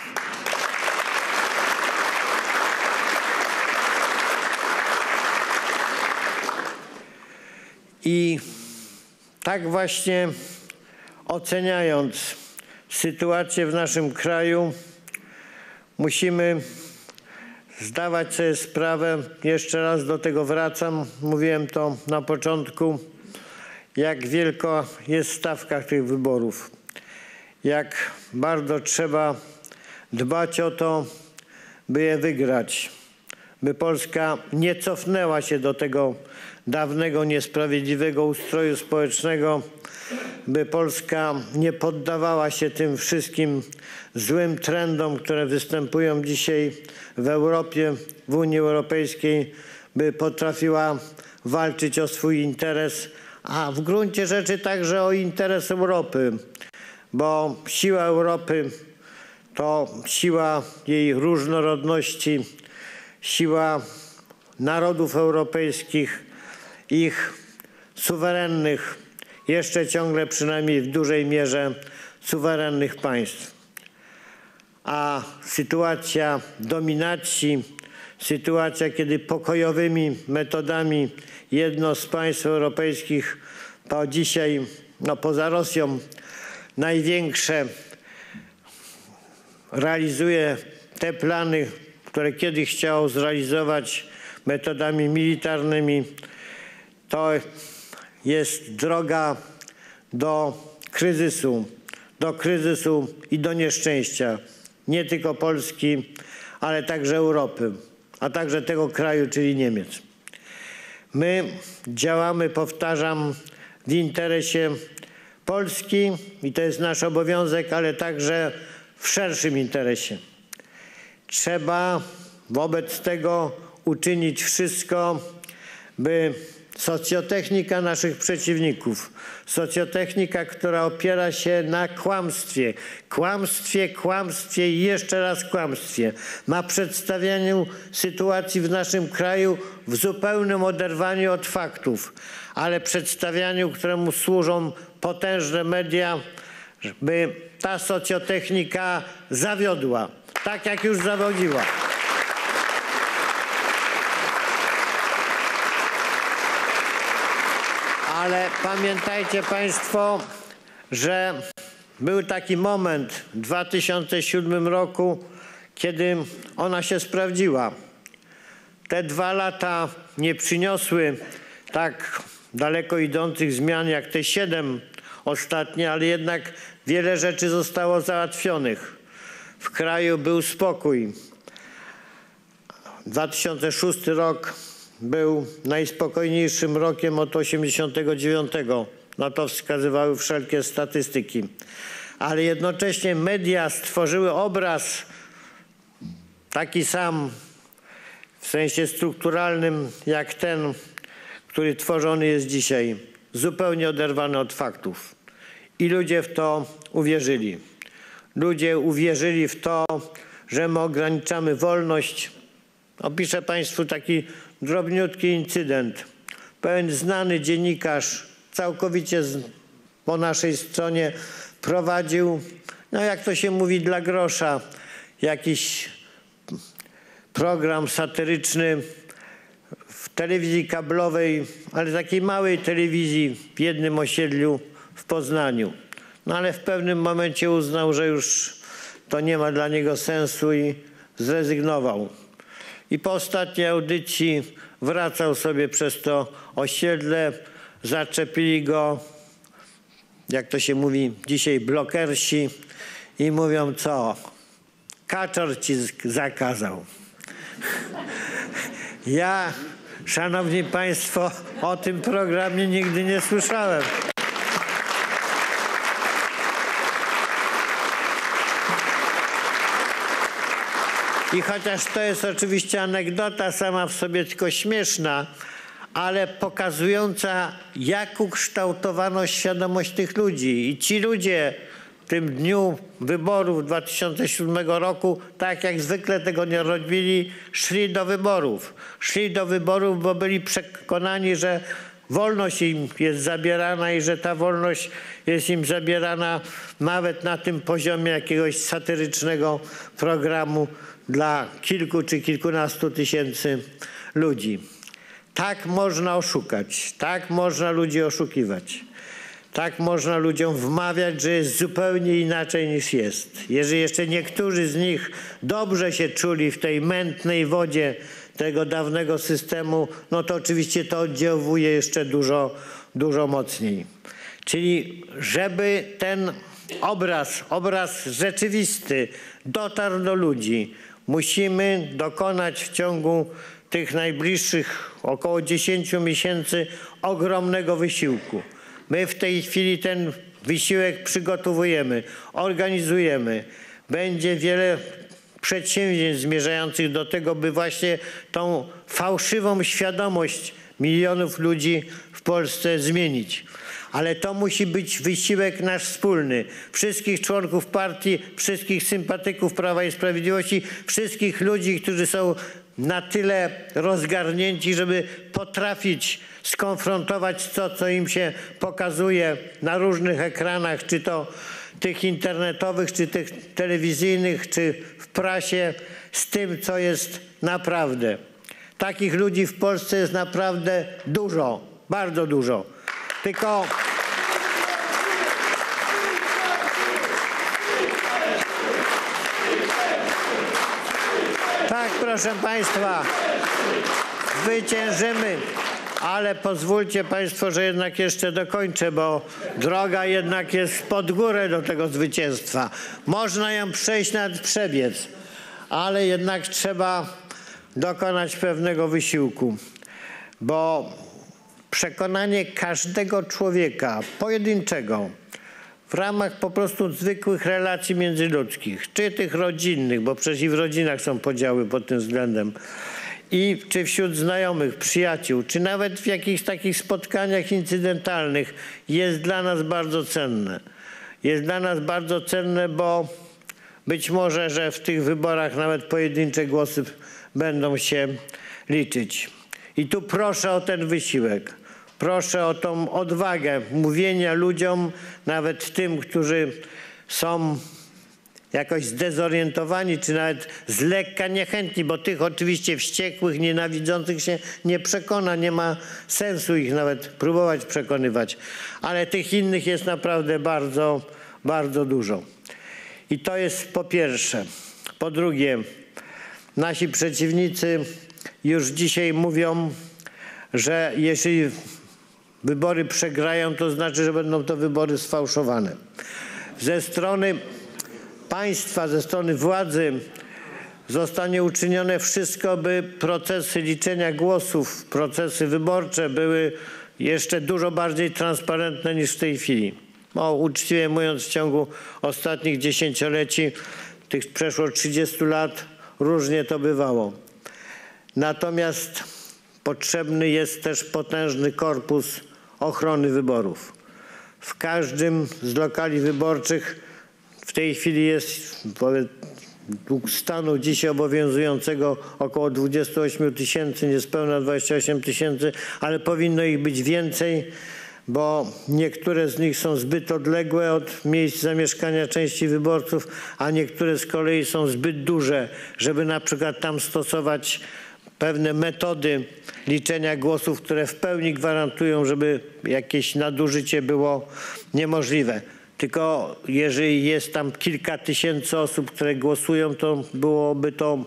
I tak właśnie oceniając sytuację w naszym kraju, musimy zdawać sobie sprawę, jeszcze raz do tego wracam, mówiłem to na początku, jak wielka jest stawka tych wyborów, jak bardzo trzeba dbać o to, by je wygrać, by Polska nie cofnęła się do tego dawnego, niesprawiedliwego ustroju społecznego, by Polska nie poddawała się tym wszystkim złym trendom, które występują dzisiaj w Europie, w Unii Europejskiej, by potrafiła walczyć o swój interes, a w gruncie rzeczy także o interes Europy, bo siła Europy to siła jej różnorodności, siła narodów europejskich, ich suwerennych, jeszcze ciągle przynajmniej w dużej mierze suwerennych państw. A sytuacja dominacji, sytuacja, kiedy pokojowymi metodami jedno z państw europejskich, to dzisiaj poza Rosją największe, realizuje te plany, które kiedyś chciało zrealizować metodami militarnymi, to jest droga do kryzysu i do nieszczęścia nie tylko Polski, ale także Europy, a także tego kraju, czyli Niemiec. My działamy, powtarzam, w interesie Polski i to jest nasz obowiązek, ale także w szerszym interesie. Trzeba wobec tego uczynić wszystko, by socjotechnika naszych przeciwników, socjotechnika, która opiera się na kłamstwie i jeszcze raz kłamstwie, na przedstawianiu sytuacji w naszym kraju w zupełnym oderwaniu od faktów, ale przedstawianiu, któremu służą potężne media, by ta socjotechnika zawiodła, tak jak już zawodziła. Ale pamiętajcie Państwo, że był taki moment w 2007 roku, kiedy ona się sprawdziła. Te 2 lata nie przyniosły tak daleko idących zmian jak te 7 ostatnie, ale jednak wiele rzeczy zostało załatwionych. W kraju był spokój. 2006 rok był najspokojniejszym rokiem od 1989. Na to wskazywały wszelkie statystyki. Ale jednocześnie media stworzyły obraz taki sam w sensie strukturalnym jak ten, który tworzony jest dzisiaj. Zupełnie oderwany od faktów. I ludzie w to uwierzyli. Ludzie uwierzyli w to, że my ograniczamy wolność. Opiszę Państwu taki drobniutki incydent. Pewien znany dziennikarz całkowicie po naszej stronie prowadził, jak to się mówi, dla grosza, jakiś program satyryczny w telewizji kablowej, ale takiej małej telewizji w jednym osiedlu w Poznaniu. Ale w pewnym momencie uznał, że już to nie ma dla niego sensu i zrezygnował. I po ostatniej audycji wracał sobie przez to osiedle, zaczepili go, jak to się mówi dzisiaj, blokersi i mówią, co? Kaczor ci zakazał. Ja, szanowni Państwo, o tym programie nigdy nie słyszałem. I chociaż to jest oczywiście anegdota sama w sobie tylko śmieszna, ale pokazująca, jak ukształtowano świadomość tych ludzi. I ci ludzie w tym dniu wyborów 2007 roku, tak jak zwykle tego nie robili, szli do wyborów. Szli do wyborów, bo byli przekonani, że wolność im jest zabierana i że ta wolność jest im zabierana nawet na tym poziomie jakiegoś satyrycznego programu dla kilku czy kilkunastu tysięcy ludzi. Tak można oszukać, tak można ludzi oszukiwać. Tak można ludziom wmawiać, że jest zupełnie inaczej niż jest. Jeżeli jeszcze niektórzy z nich dobrze się czuli w tej mętnej wodzie tego dawnego systemu, no to oczywiście to oddziałuje jeszcze dużo mocniej. Czyli żeby ten obraz rzeczywisty dotarł do ludzi, musimy dokonać w ciągu tych najbliższych około 10 miesięcy ogromnego wysiłku. My w tej chwili ten wysiłek przygotowujemy, organizujemy. Będzie wiele przedsięwzięć zmierzających do tego, by właśnie tą fałszywą świadomość milionów ludzi w Polsce zmienić. Ale to musi być wysiłek nasz wspólny. Wszystkich członków partii, wszystkich sympatyków Prawa i Sprawiedliwości, wszystkich ludzi, którzy są na tyle rozgarnięci, żeby potrafić skonfrontować to, co im się pokazuje na różnych ekranach, czy to tych internetowych, czy tych telewizyjnych, czy w prasie, z tym, co jest naprawdę. Takich ludzi w Polsce jest naprawdę dużo, bardzo dużo. Tylko tak, proszę Państwa, zwyciężymy, ale pozwólcie Państwo, że jednak jeszcze dokończę, bo droga jednak jest pod górę do tego zwycięstwa. Można ją przejść, nawet przebiec, ale jednak trzeba dokonać pewnego wysiłku, bo przekonanie każdego człowieka pojedynczego w ramach po prostu zwykłych relacji międzyludzkich, czy tych rodzinnych, bo przecież i w rodzinach są podziały pod tym względem, i czy wśród znajomych, przyjaciół, czy nawet w jakichś takich spotkaniach incydentalnych jest dla nas bardzo cenne. Jest dla nas bardzo cenne, bo być może, że w tych wyborach nawet pojedyncze głosy będą się liczyć. I tu proszę o ten wysiłek. Proszę o tą odwagę mówienia ludziom, nawet tym, którzy są jakoś zdezorientowani, czy nawet z lekka niechętni, bo tych oczywiście wściekłych, nienawidzących się nie przekona, nie ma sensu ich nawet próbować przekonywać. Ale tych innych jest naprawdę bardzo, bardzo dużo. I to jest po pierwsze. Po drugie, nasi przeciwnicy już dzisiaj mówią, że jeśli wybory przegrają, to znaczy, że będą to wybory sfałszowane. Ze strony państwa, ze strony władzy zostanie uczynione wszystko, by procesy liczenia głosów, procesy wyborcze były jeszcze dużo bardziej transparentne niż w tej chwili. No, uczciwie mówiąc, w ciągu ostatnich dziesięcioleci, tych przeszło 30 lat, różnie to bywało. Natomiast potrzebny jest też potężny korpus ochrony wyborów. W każdym z lokali wyborczych w tej chwili jest według stanu dzisiaj obowiązującego około 28 000, niespełna 28 000, ale powinno ich być więcej, bo niektóre z nich są zbyt odległe od miejsc zamieszkania części wyborców, a niektóre z kolei są zbyt duże, żeby na przykład tam stosować pewne metody liczenia głosów, które w pełni gwarantują, żeby jakieś nadużycie było niemożliwe. Tylko jeżeli jest tam kilka tysięcy osób, które głosują, to byłoby to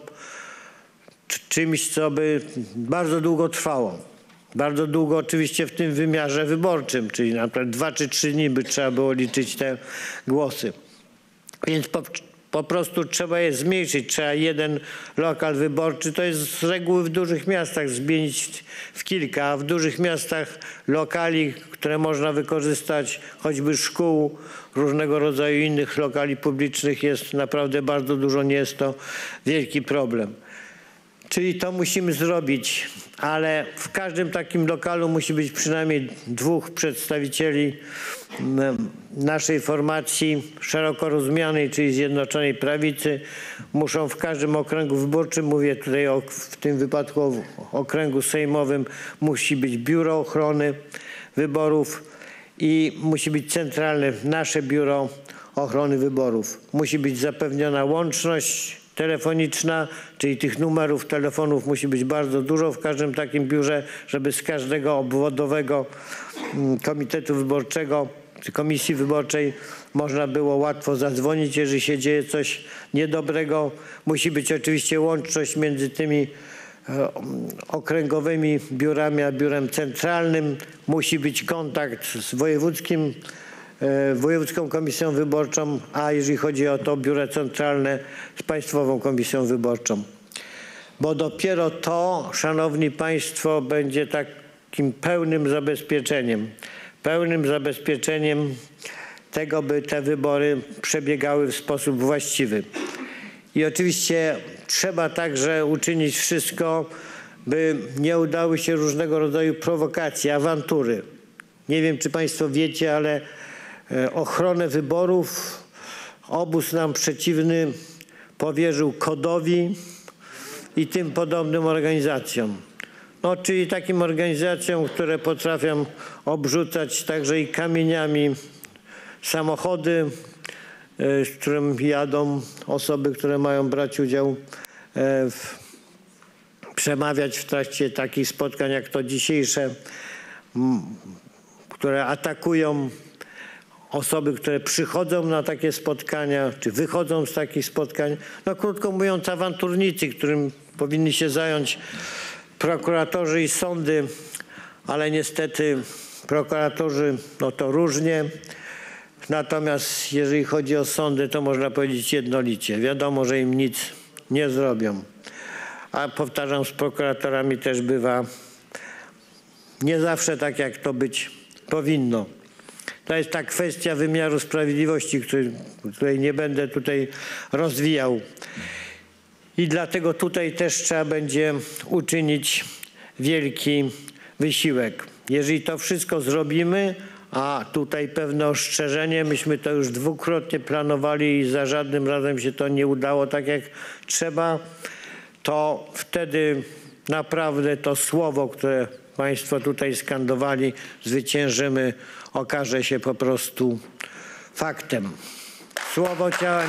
czymś, co by bardzo długo trwało. Bardzo długo oczywiście w tym wymiarze wyborczym, czyli na przykład 2 czy 3 dni by trzeba było liczyć te głosy. Więc po prostu trzeba je zmniejszyć. Trzeba jeden lokal wyborczy, to jest z reguły w dużych miastach, zmienić w kilka, a w dużych miastach lokali, które można wykorzystać, choćby szkół, różnego rodzaju innych lokali publicznych jest naprawdę bardzo dużo, nie jest to wielki problem. Czyli to musimy zrobić, ale w każdym takim lokalu musi być przynajmniej 2 przedstawicieli naszej formacji szeroko rozumianej, czyli Zjednoczonej Prawicy. Muszą w każdym okręgu wyborczym, mówię tutaj w tym wypadku o okręgu sejmowym, musi być biuro ochrony wyborów i musi być centralne nasze biuro ochrony wyborów. Musi być zapewniona łączność telefoniczna, czyli tych numerów telefonów musi być bardzo dużo w każdym takim biurze, żeby z każdego obwodowego komitetu wyborczego czy komisji wyborczej można było łatwo zadzwonić, jeżeli się dzieje coś niedobrego. Musi być oczywiście łączność między tymi okręgowymi biurami a biurem centralnym. Musi być kontakt z wojewódzkim Wojewódzką Komisją Wyborczą, a jeżeli chodzi o to biuro centralne z Państwową Komisją Wyborczą. Bo dopiero to, szanowni państwo, będzie takim pełnym zabezpieczeniem tego, by te wybory przebiegały w sposób właściwy. I oczywiście trzeba także uczynić wszystko, by nie udały się różnego rodzaju prowokacje, awantury. Nie wiem, czy państwo wiecie, ale ochronę wyborów obóz nam przeciwny powierzył KOD-owi i tym podobnym organizacjom. No, czyli takim organizacjom, które potrafią obrzucać także i kamieniami samochody, z którym jadą osoby, które mają brać udział, przemawiać w trakcie takich spotkań jak to dzisiejsze, które atakują osoby, które przychodzą na takie spotkania, czy wychodzą z takich spotkań. No, krótko mówiąc, awanturnicy, którym powinni się zająć prokuratorzy i sądy, ale niestety prokuratorzy, no to różnie. Natomiast jeżeli chodzi o sądy, to można powiedzieć jednolicie. Wiadomo, że im nic nie zrobią. A powtarzam, z prokuratorami też bywa nie zawsze tak, jak to być powinno. To jest ta kwestia wymiaru sprawiedliwości, której nie będę tutaj rozwijał. I dlatego tutaj też trzeba będzie uczynić wielki wysiłek. Jeżeli to wszystko zrobimy, a tutaj pewne ostrzeżenie, myśmy to już dwukrotnie planowali i za żadnym razem się to nie udało tak jak trzeba, to wtedy naprawdę to słowo, które państwo tutaj skandowali, zwyciężymy, okaże się po prostu faktem. Słowo ciałem.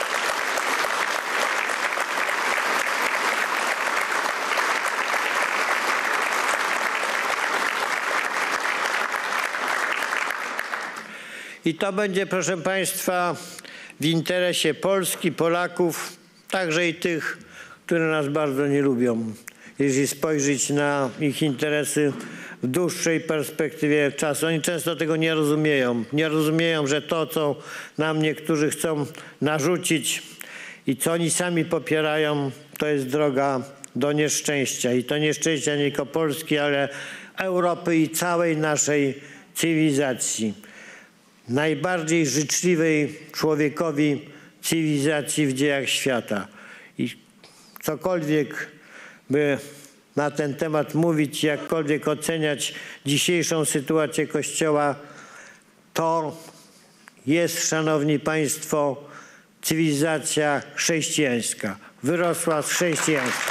I to będzie, proszę państwa, w interesie Polski, Polaków, także i tych, którzy nas bardzo nie lubią. Jeżeli spojrzeć na ich interesy w dłuższej perspektywie czasu. Oni często tego nie rozumieją. Nie rozumieją, że to, co nam niektórzy chcą narzucić i co oni sami popierają, to jest droga do nieszczęścia. I to nieszczęścia nie tylko Polski, ale Europy i całej naszej cywilizacji. Najbardziej życzliwej człowiekowi cywilizacji w dziejach świata. I cokolwiek by na ten temat mówić, jakkolwiek oceniać dzisiejszą sytuację Kościoła, to jest, szanowni państwo, cywilizacja chrześcijańska. Wyrosła z chrześcijaństwa.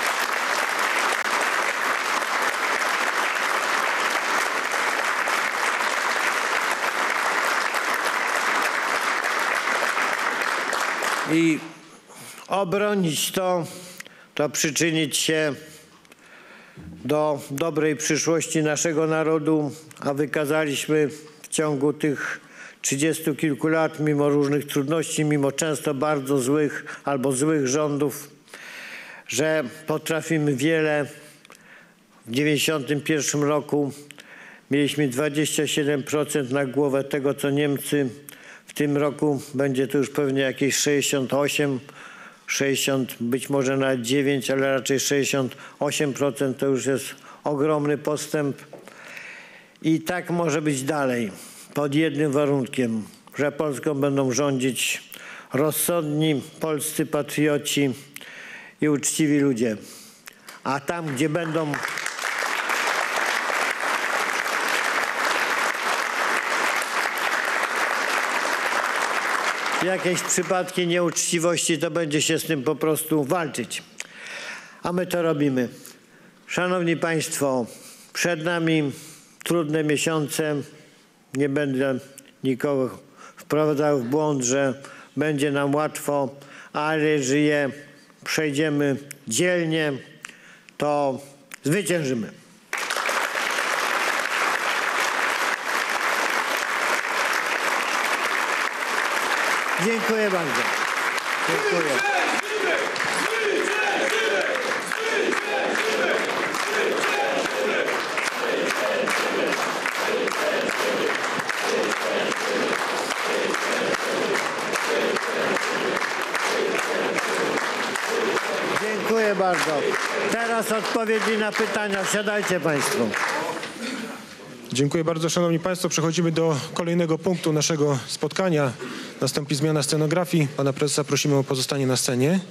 I obronić to przyczynić się do dobrej przyszłości naszego narodu, a wykazaliśmy w ciągu tych 30 kilku lat, mimo różnych trudności, mimo często bardzo złych albo złych rządów, że potrafimy wiele. W 1991 roku mieliśmy 27% na głowę tego, co Niemcy. W tym roku będzie to już pewnie jakieś 68, 60, być może nawet 9, ale raczej 68% to już jest ogromny postęp. I tak może być dalej, pod jednym warunkiem, że Polską będą rządzić rozsądni polscy patrioci i uczciwi ludzie. A tam, gdzie będą jakieś przypadki nieuczciwości, to będzie się z tym po prostu walczyć. A my to robimy. Szanowni państwo, przed nami trudne miesiące. Nie będę nikogo wprowadzał w błąd, że będzie nam łatwo, ale jeżeli je przejdziemy dzielnie, to zwyciężymy. Dziękuję bardzo. Dziękuję. czas odpowiedzi na pytania. Siadajcie państwo. Dziękuję bardzo, szanowni państwo. Przechodzimy do kolejnego punktu naszego spotkania. Nastąpi zmiana scenografii. Pana prezesa prosimy o pozostanie na scenie.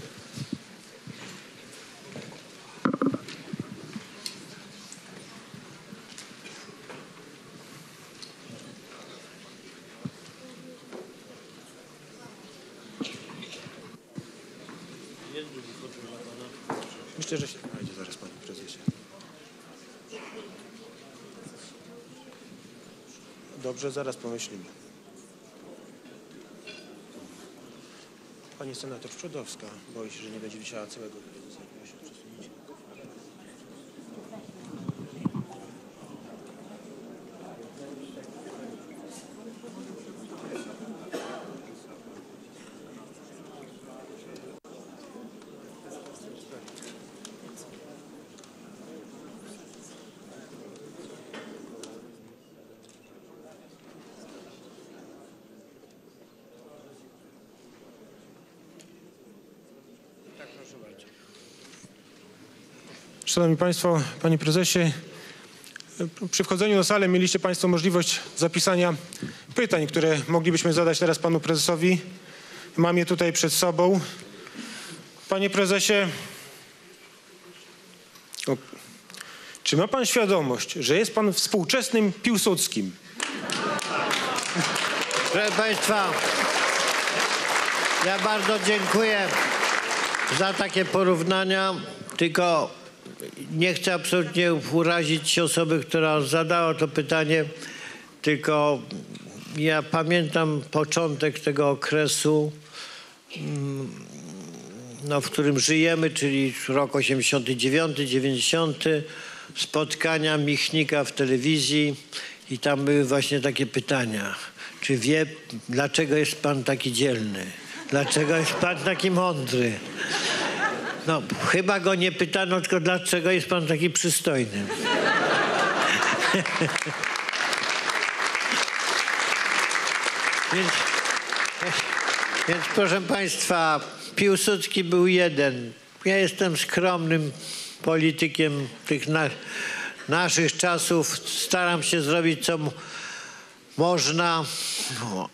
Myślę, że się znajdzie zaraz, panie prezesie. Dobrze, zaraz pomyślimy. Pani senator Szczudowska boi się, że nie będzie wisiała całego prezesa. Proszę przesunięcie. Szanowni państwo, panie prezesie, przy wchodzeniu do sali mieliście państwo możliwość zapisania pytań, które moglibyśmy zadać teraz panu prezesowi. Mam je tutaj przed sobą. Panie prezesie, czy ma pan świadomość, że jest pan współczesnym Piłsudskim? Proszę państwa, ja bardzo dziękuję za takie porównania, tylko nie chcę absolutnie urazić osoby, która zadała to pytanie, tylko ja pamiętam początek tego okresu, no, w którym żyjemy, czyli rok 89, 90, spotkania Michnika w telewizji i tam były właśnie takie pytania. Czy wie, dlaczego jest pan taki dzielny? Dlaczego jest pan taki mądry? No, chyba go nie pytano, tylko dlaczego jest pan taki przystojny. Więc proszę państwa, Piłsudski był jeden. Ja jestem skromnym politykiem tych naszych czasów. Staram się zrobić, co można. No,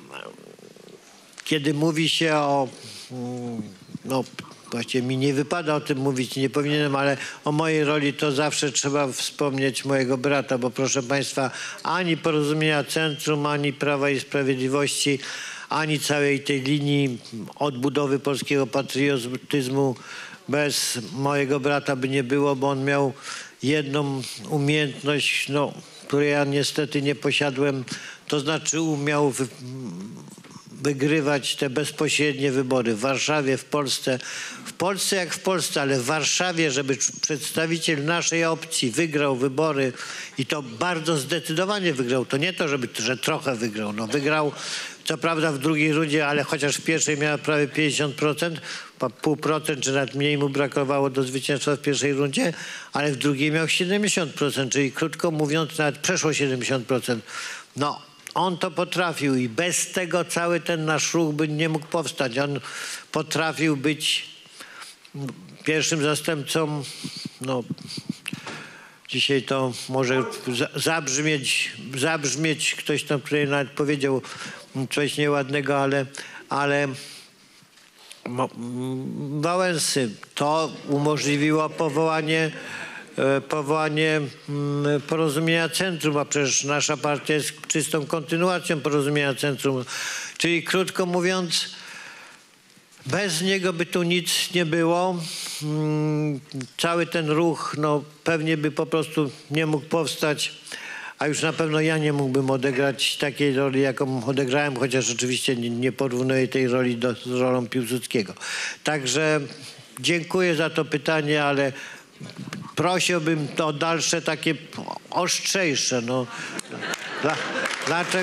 kiedy mówi się o... No, właściwie mi nie wypada o tym mówić, nie powinienem, ale o mojej roli to zawsze trzeba wspomnieć mojego brata, bo proszę państwa, ani Porozumienia Centrum, ani Prawa i Sprawiedliwości, ani całej tej linii odbudowy polskiego patriotyzmu bez mojego brata by nie było, bo on miał jedną umiejętność, no, której ja niestety nie posiadłem, to znaczy umiał wygrywać te bezpośrednie wybory w Warszawie, w Polsce jak w Polsce, ale w Warszawie, żeby przedstawiciel naszej opcji wygrał wybory i to bardzo zdecydowanie wygrał. To nie to, że trochę wygrał. No, wygrał co prawda w drugiej rundzie, ale chociaż w pierwszej miał prawie 50%, 0,5% czy nawet mniej mu brakowało do zwycięstwa w pierwszej rundzie, ale w drugiej miał 70%, czyli krótko mówiąc nawet przeszło 70%. No, on to potrafił i bez tego cały ten nasz ruch by nie mógł powstać. On potrafił być pierwszym zastępcą, no dzisiaj to może zabrzmieć, ktoś tam tutaj nawet powiedział coś nieładnego, ale Wałęsy. To umożliwiło powołanie Porozumienia Centrum, a przecież nasza partia jest czystą kontynuacją Porozumienia Centrum. Czyli krótko mówiąc, bez niego by tu nic nie było. Cały ten ruch no, pewnie by po prostu nie mógł powstać, a już na pewno ja nie mógłbym odegrać takiej roli, jaką odegrałem, chociaż oczywiście nie porównuję tej roli z rolą Piłsudskiego. Także dziękuję za to pytanie, ale prosiłbym o dalsze takie ostrzejsze. No. Dlaczego?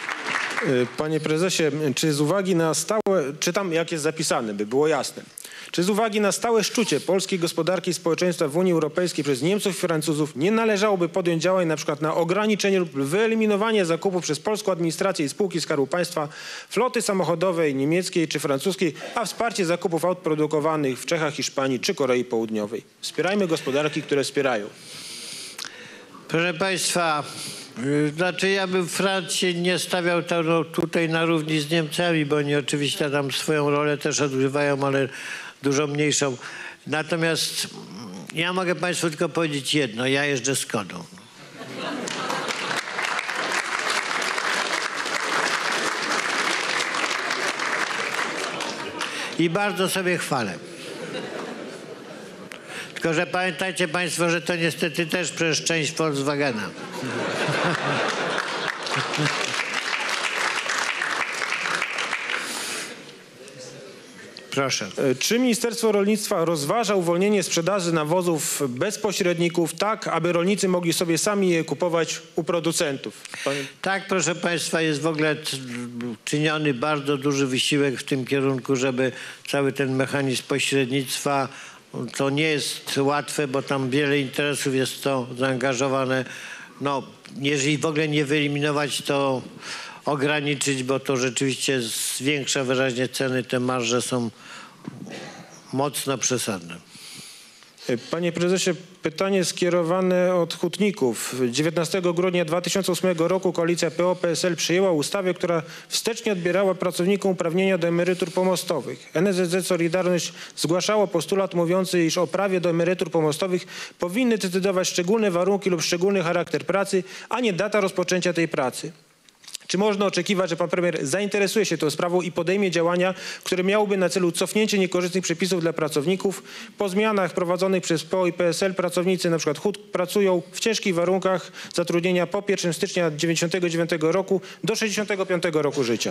Panie prezesie, czy z uwagi na stałe, czytam jak jest zapisane, by było jasne, Czy z uwagi na stałe szczucie polskiej gospodarki i społeczeństwa w Unii Europejskiej przez Niemców i Francuzów nie należałoby podjąć działań na przykład na ograniczenie lub wyeliminowanie zakupów przez polską administrację i spółki Skarbu Państwa floty samochodowej niemieckiej czy francuskiej, a wsparcie zakupów aut produkowanych w Czechach, Hiszpanii czy Korei Południowej? Wspierajmy gospodarki, które wspierają. Proszę Państwa, znaczy ja bym Francji nie stawiał tutaj na równi z Niemcami, bo oni oczywiście tam swoją rolę też odgrywają, ale dużo mniejszą. Natomiast ja mogę Państwu tylko powiedzieć jedno, ja jeżdżę Skodą. I bardzo sobie chwalę. Tylko że pamiętajcie Państwo, że to niestety też przez część Volkswagena. Proszę. Czy Ministerstwo Rolnictwa rozważa uwolnienie sprzedaży nawozów bez pośredników, tak aby rolnicy mogli sobie sami je kupować u producentów? Tak, proszę Państwa, jest w ogóle czyniony bardzo duży wysiłek w tym kierunku, żeby cały ten mechanizm pośrednictwa, to nie jest łatwe, bo tam wiele interesów jest w to zaangażowane. No, jeżeli w ogóle nie wyeliminować, to ograniczyć, bo to rzeczywiście zwiększa wyraźnie ceny, te marże są mocno przesadne. Panie prezesie, pytanie skierowane od hutników. 19 grudnia 2008 roku koalicja PO-PSL przyjęła ustawę, która wstecznie odbierała pracownikom uprawnienia do emerytur pomostowych. NSZZ Solidarność zgłaszało postulat mówiący, iż o prawie do emerytur pomostowych powinny decydować szczególne warunki lub szczególny charakter pracy, a nie data rozpoczęcia tej pracy. Czy można oczekiwać, że pan premier zainteresuje się tą sprawą i podejmie działania, które miałyby na celu cofnięcie niekorzystnych przepisów dla pracowników? Po zmianach prowadzonych przez PO i PSL pracownicy, np. hut, pracują w ciężkich warunkach zatrudnienia po 1 stycznia 1999 roku do 65 roku życia.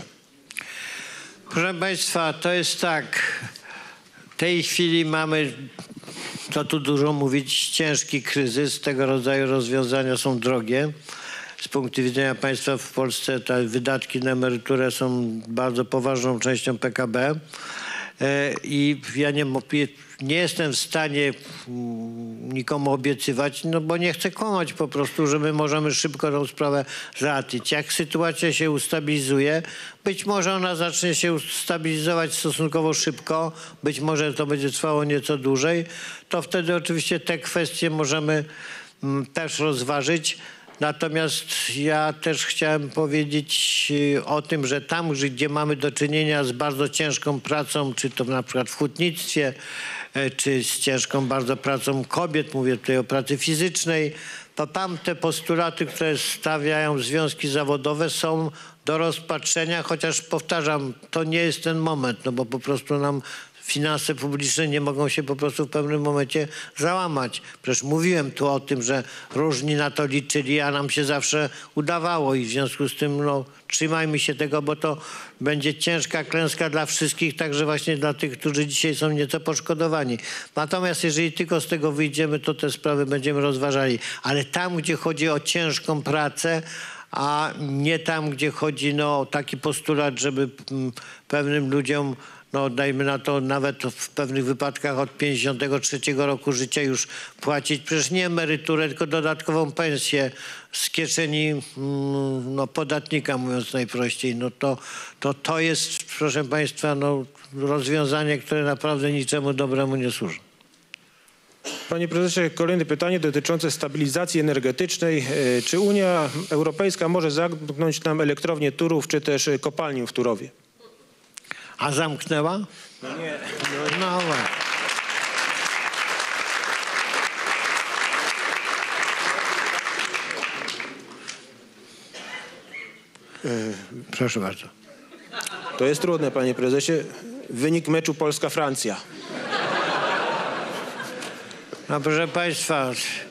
Proszę Państwa, to jest tak. W tej chwili mamy, co tu dużo mówić, ciężki kryzys. Tego rodzaju rozwiązania są drogie. Z punktu widzenia państwa w Polsce te wydatki na emeryturę są bardzo poważną częścią PKB i ja nie jestem w stanie nikomu obiecywać, no bo nie chcę kłamać po prostu, że my możemy szybko tą sprawę załatwić. Jak sytuacja się ustabilizuje, być może ona zacznie się stabilizować stosunkowo szybko, być może to będzie trwało nieco dłużej, to wtedy oczywiście te kwestie możemy też rozważyć. Natomiast ja też chciałem powiedzieć o tym, że tam, gdzie mamy do czynienia z bardzo ciężką pracą, czy to na przykład w hutnictwie, czy z ciężką bardzo pracą kobiet, mówię tutaj o pracy fizycznej, to tam te postulaty, które stawiają związki zawodowe, są do rozpatrzenia, chociaż powtarzam, to nie jest ten moment, no bo po prostu nam finanse publiczne nie mogą się po prostu w pewnym momencie załamać. Przecież mówiłem tu o tym, że różni na to liczyli, a nam się zawsze udawało i w związku z tym no, trzymajmy się tego, bo to będzie ciężka klęska dla wszystkich, także właśnie dla tych, którzy dzisiaj są nieco poszkodowani. Natomiast jeżeli tylko z tego wyjdziemy, to te sprawy będziemy rozważali. Ale tam, gdzie chodzi o ciężką pracę, a nie tam, gdzie chodzi no, o taki postulat, żeby pewnym ludziom, no dajmy na to nawet w pewnych wypadkach od 53 roku życia już płacić przecież nie emeryturę, tylko dodatkową pensję z kieszeni no, podatnika, mówiąc najprościej. No to jest, proszę Państwa, no, rozwiązanie, które naprawdę niczemu dobremu nie służy. Panie prezesie, kolejne pytanie dotyczące stabilizacji energetycznej. Czy Unia Europejska może zamknąć nam elektrownię Turów, czy też kopalnię w Turowie? A zamknęła? No nie. No właśnie. Proszę bardzo. To jest trudne, panie prezesie. Wynik meczu Polska-Francja. No proszę Państwa,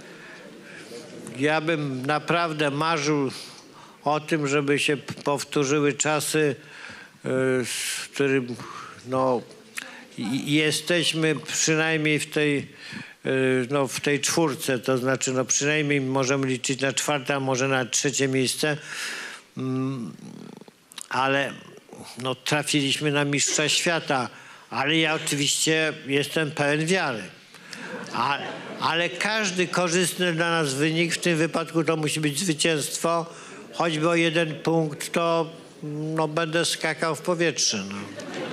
ja bym naprawdę marzył o tym, żeby się powtórzyły czasy, w którym no, jesteśmy przynajmniej w tej czwórce, to znaczy no, przynajmniej możemy liczyć na 4., a może na 3. miejsce, ale no, trafiliśmy na mistrza świata, Ale ja oczywiście jestem pełen wiary. Ale każdy korzystny dla nas wynik, w tym wypadku to musi być zwycięstwo, choćby o 1 punkt, to no, będę skakał w powietrze. No.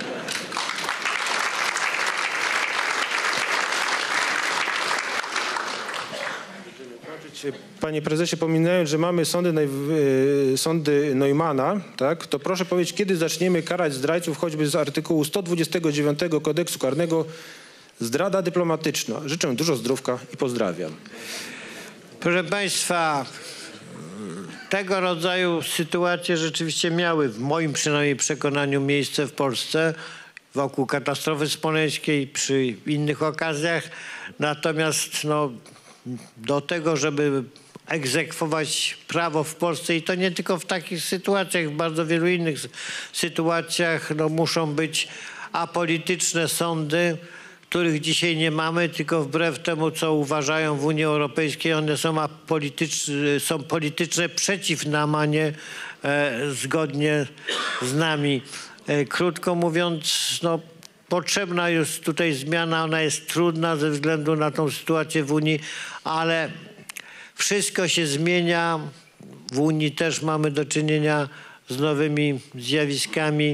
Panie prezesie, pominając, że mamy sądy Neumana, tak, to proszę powiedzieć, kiedy zaczniemy karać zdrajców choćby z artykułu 129 Kodeksu Karnego zdrada dyplomatyczna. Życzę dużo zdrówka i pozdrawiam. Proszę państwa, tego rodzaju sytuacje rzeczywiście miały w moim przynajmniej przekonaniu miejsce w Polsce wokół katastrofy smoleńskiej, przy innych okazjach. Natomiast no, do tego, żeby egzekwować prawo w Polsce i to nie tylko w takich sytuacjach, w bardzo wielu innych sytuacjach no, muszą być apolityczne sądy, których dzisiaj nie mamy, tylko wbrew temu, co uważają w Unii Europejskiej, one są polityczne przeciw nam, a nie zgodnie z nami. Krótko mówiąc, no, potrzebna jest tutaj zmiana, ona jest trudna ze względu na tą sytuację w Unii, ale wszystko się zmienia. W Unii też mamy do czynienia z nowymi zjawiskami,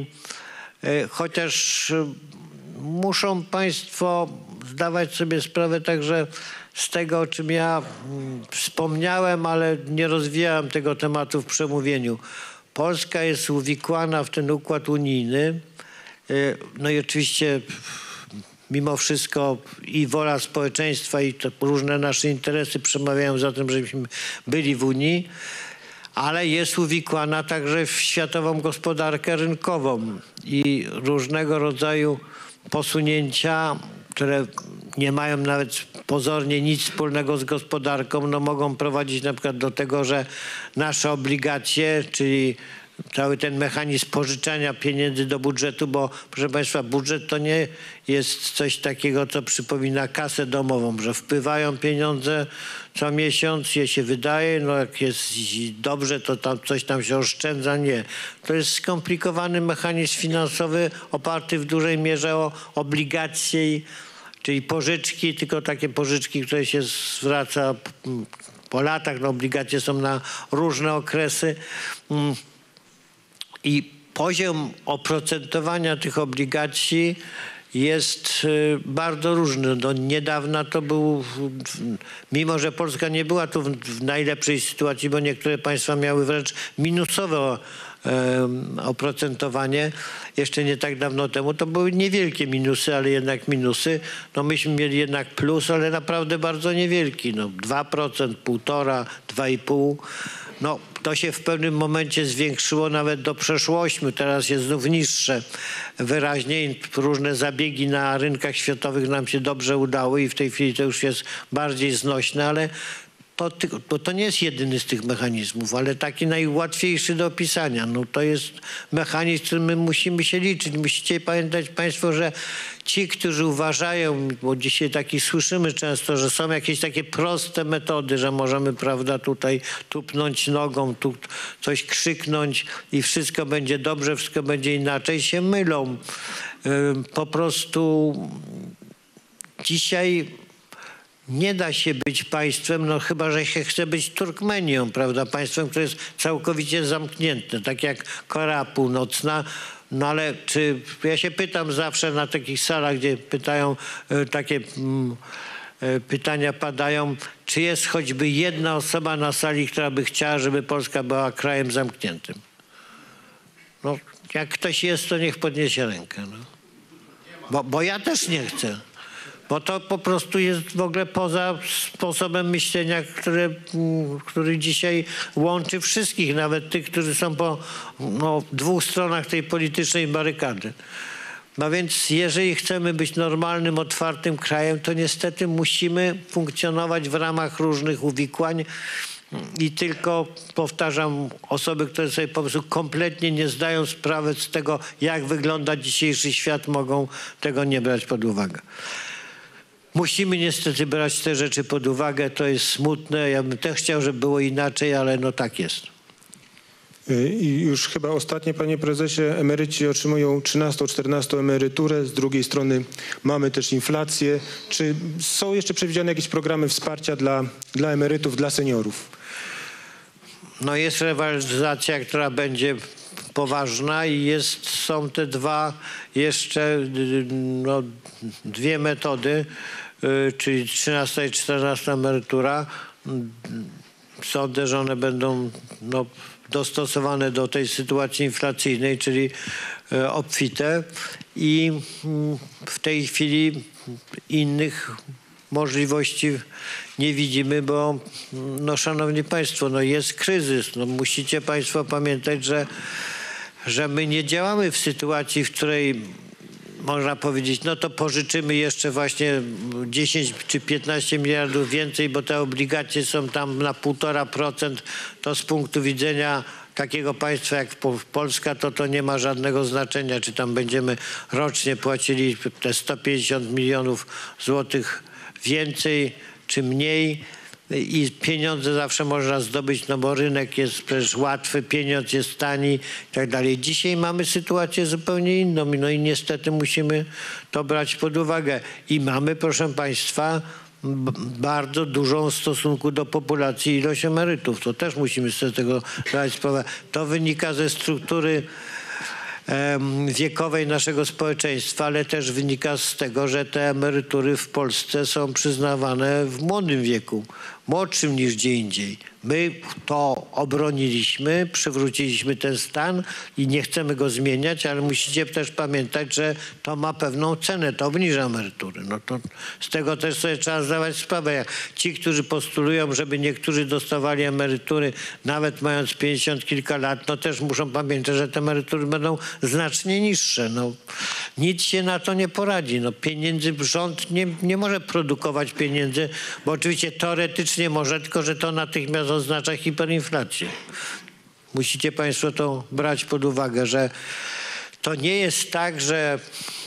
chociaż muszą państwo zdawać sobie sprawę także z tego, o czym ja wspomniałem, ale nie rozwijałem tego tematu w przemówieniu. Polska jest uwikłana w ten układ unijny. No i oczywiście mimo wszystko i wola społeczeństwa i to różne nasze interesy przemawiają za tym, żebyśmy byli w Unii, ale jest uwikłana także w światową gospodarkę rynkową i różnego rodzaju posunięcia, które nie mają nawet pozornie nic wspólnego z gospodarką, no mogą prowadzić na przykład do tego, że nasze obligacje, czyli cały ten mechanizm pożyczania pieniędzy do budżetu, bo proszę państwa, budżet to nie jest coś takiego, co przypomina kasę domową, że wpływają pieniądze co miesiąc, je się wydaje, no jak jest dobrze, to tam coś tam się oszczędza. Nie. To jest skomplikowany mechanizm finansowy oparty w dużej mierze o obligacje, czyli pożyczki, tylko takie pożyczki, które się zwraca po latach. No, obligacje są na różne okresy. I poziom oprocentowania tych obligacji jest bardzo różny. Do niedawna to był, mimo że Polska nie była tu w najlepszej sytuacji, bo niektóre państwa miały wręcz minusowe oprocentowanie. Jeszcze nie tak dawno temu to były niewielkie minusy, ale jednak minusy. No myśmy mieli jednak plus, ale naprawdę bardzo niewielki. No 2%, 1,5%, 2,5%. No, to się w pewnym momencie zwiększyło nawet do przeszło 8%, teraz jest znów niższe wyraźnie. Różne zabiegi na rynkach światowych nam się dobrze udały i w tej chwili to już jest bardziej znośne, ale to nie jest jedyny z tych mechanizmów, ale taki najłatwiejszy do opisania. No, to jest mechanizm, z którym my musimy się liczyć. Musicie pamiętać państwo, że ci, którzy uważają, bo dzisiaj takich słyszymy często, że są jakieś takie proste metody, że możemy, prawda, tutaj tupnąć nogą, tu coś krzyknąć i wszystko będzie dobrze, wszystko będzie inaczej, się mylą. Po prostu dzisiaj nie da się być państwem, no chyba, że się chce być Turkmenią, prawda, państwem, które jest całkowicie zamknięte, tak jak Korea Północna. No ale czy, ja się pytam zawsze na takich salach, gdzie pytają, takie pytania padają, czy jest choćby jedna osoba na sali, która by chciała, żeby Polska była krajem zamkniętym? No, jak ktoś jest, to niech podniesie rękę. No. Bo ja też nie chcę. Bo to po prostu jest w ogóle poza sposobem myślenia, który dzisiaj łączy wszystkich, nawet tych, którzy są po dwóch stronach tej politycznej barykady. No więc jeżeli chcemy być normalnym, otwartym krajem, to niestety musimy funkcjonować w ramach różnych uwikłań i tylko, powtarzam, osoby, które sobie po prostu kompletnie nie zdają sprawy z tego, jak wygląda dzisiejszy świat, mogą tego nie brać pod uwagę. Musimy niestety brać te rzeczy pod uwagę, to jest smutne. Ja bym też chciał, żeby było inaczej, ale no tak jest. I już chyba ostatnie, panie prezesie, emeryci otrzymują 13-14 emeryturę, z drugiej strony mamy też inflację. Czy są jeszcze przewidziane jakieś programy wsparcia dla emerytów, dla seniorów? No jest rewaloryzacja, która będzie poważna i są te dwie metody, czyli 13 i 14 emerytura. Sądzę, że one będą dostosowane do tej sytuacji inflacyjnej, czyli obfite, i w tej chwili innych możliwości nie widzimy, bo szanowni państwo, jest kryzys. Musicie państwo pamiętać, że my nie działamy w sytuacji, w której można powiedzieć, to pożyczymy jeszcze właśnie 10 czy 15 miliardów więcej, bo te obligacje są tam na 1,5%. To z punktu widzenia takiego państwa jak Polska, to nie ma żadnego znaczenia, czy tam będziemy rocznie płacili te 150 milionów złotych więcej czy mniej. I pieniądze zawsze można zdobyć, bo rynek jest przecież łatwy, pieniądz jest tani i tak dalej. Dzisiaj mamy sytuację zupełnie inną, i niestety musimy to brać pod uwagę. I mamy, proszę państwa, bardzo dużą w stosunku do populacji ilość emerytów. To też musimy sobie tego zdawać sprawę. To wynika ze struktury wiekowej naszego społeczeństwa, ale też wynika z tego, że te emerytury w Polsce są przyznawane w młodym wieku, młodszym niż gdzie indziej. My to obroniliśmy, przywróciliśmy ten stan i nie chcemy go zmieniać, ale musicie też pamiętać, że to ma pewną cenę, to obniża emerytury. To z tego też sobie trzeba zdawać sprawę. Ci, którzy postulują, żeby niektórzy dostawali emerytury nawet mając 50 kilka lat, też muszą pamiętać, że te emerytury będą znacznie niższe. Nic się na to nie poradzi. Pieniędzy rząd nie może produkować pieniędzy, bo oczywiście teoretycznie może, tylko że to natychmiast oznacza hiperinflację. Musicie państwo to brać pod uwagę, że to nie jest tak, że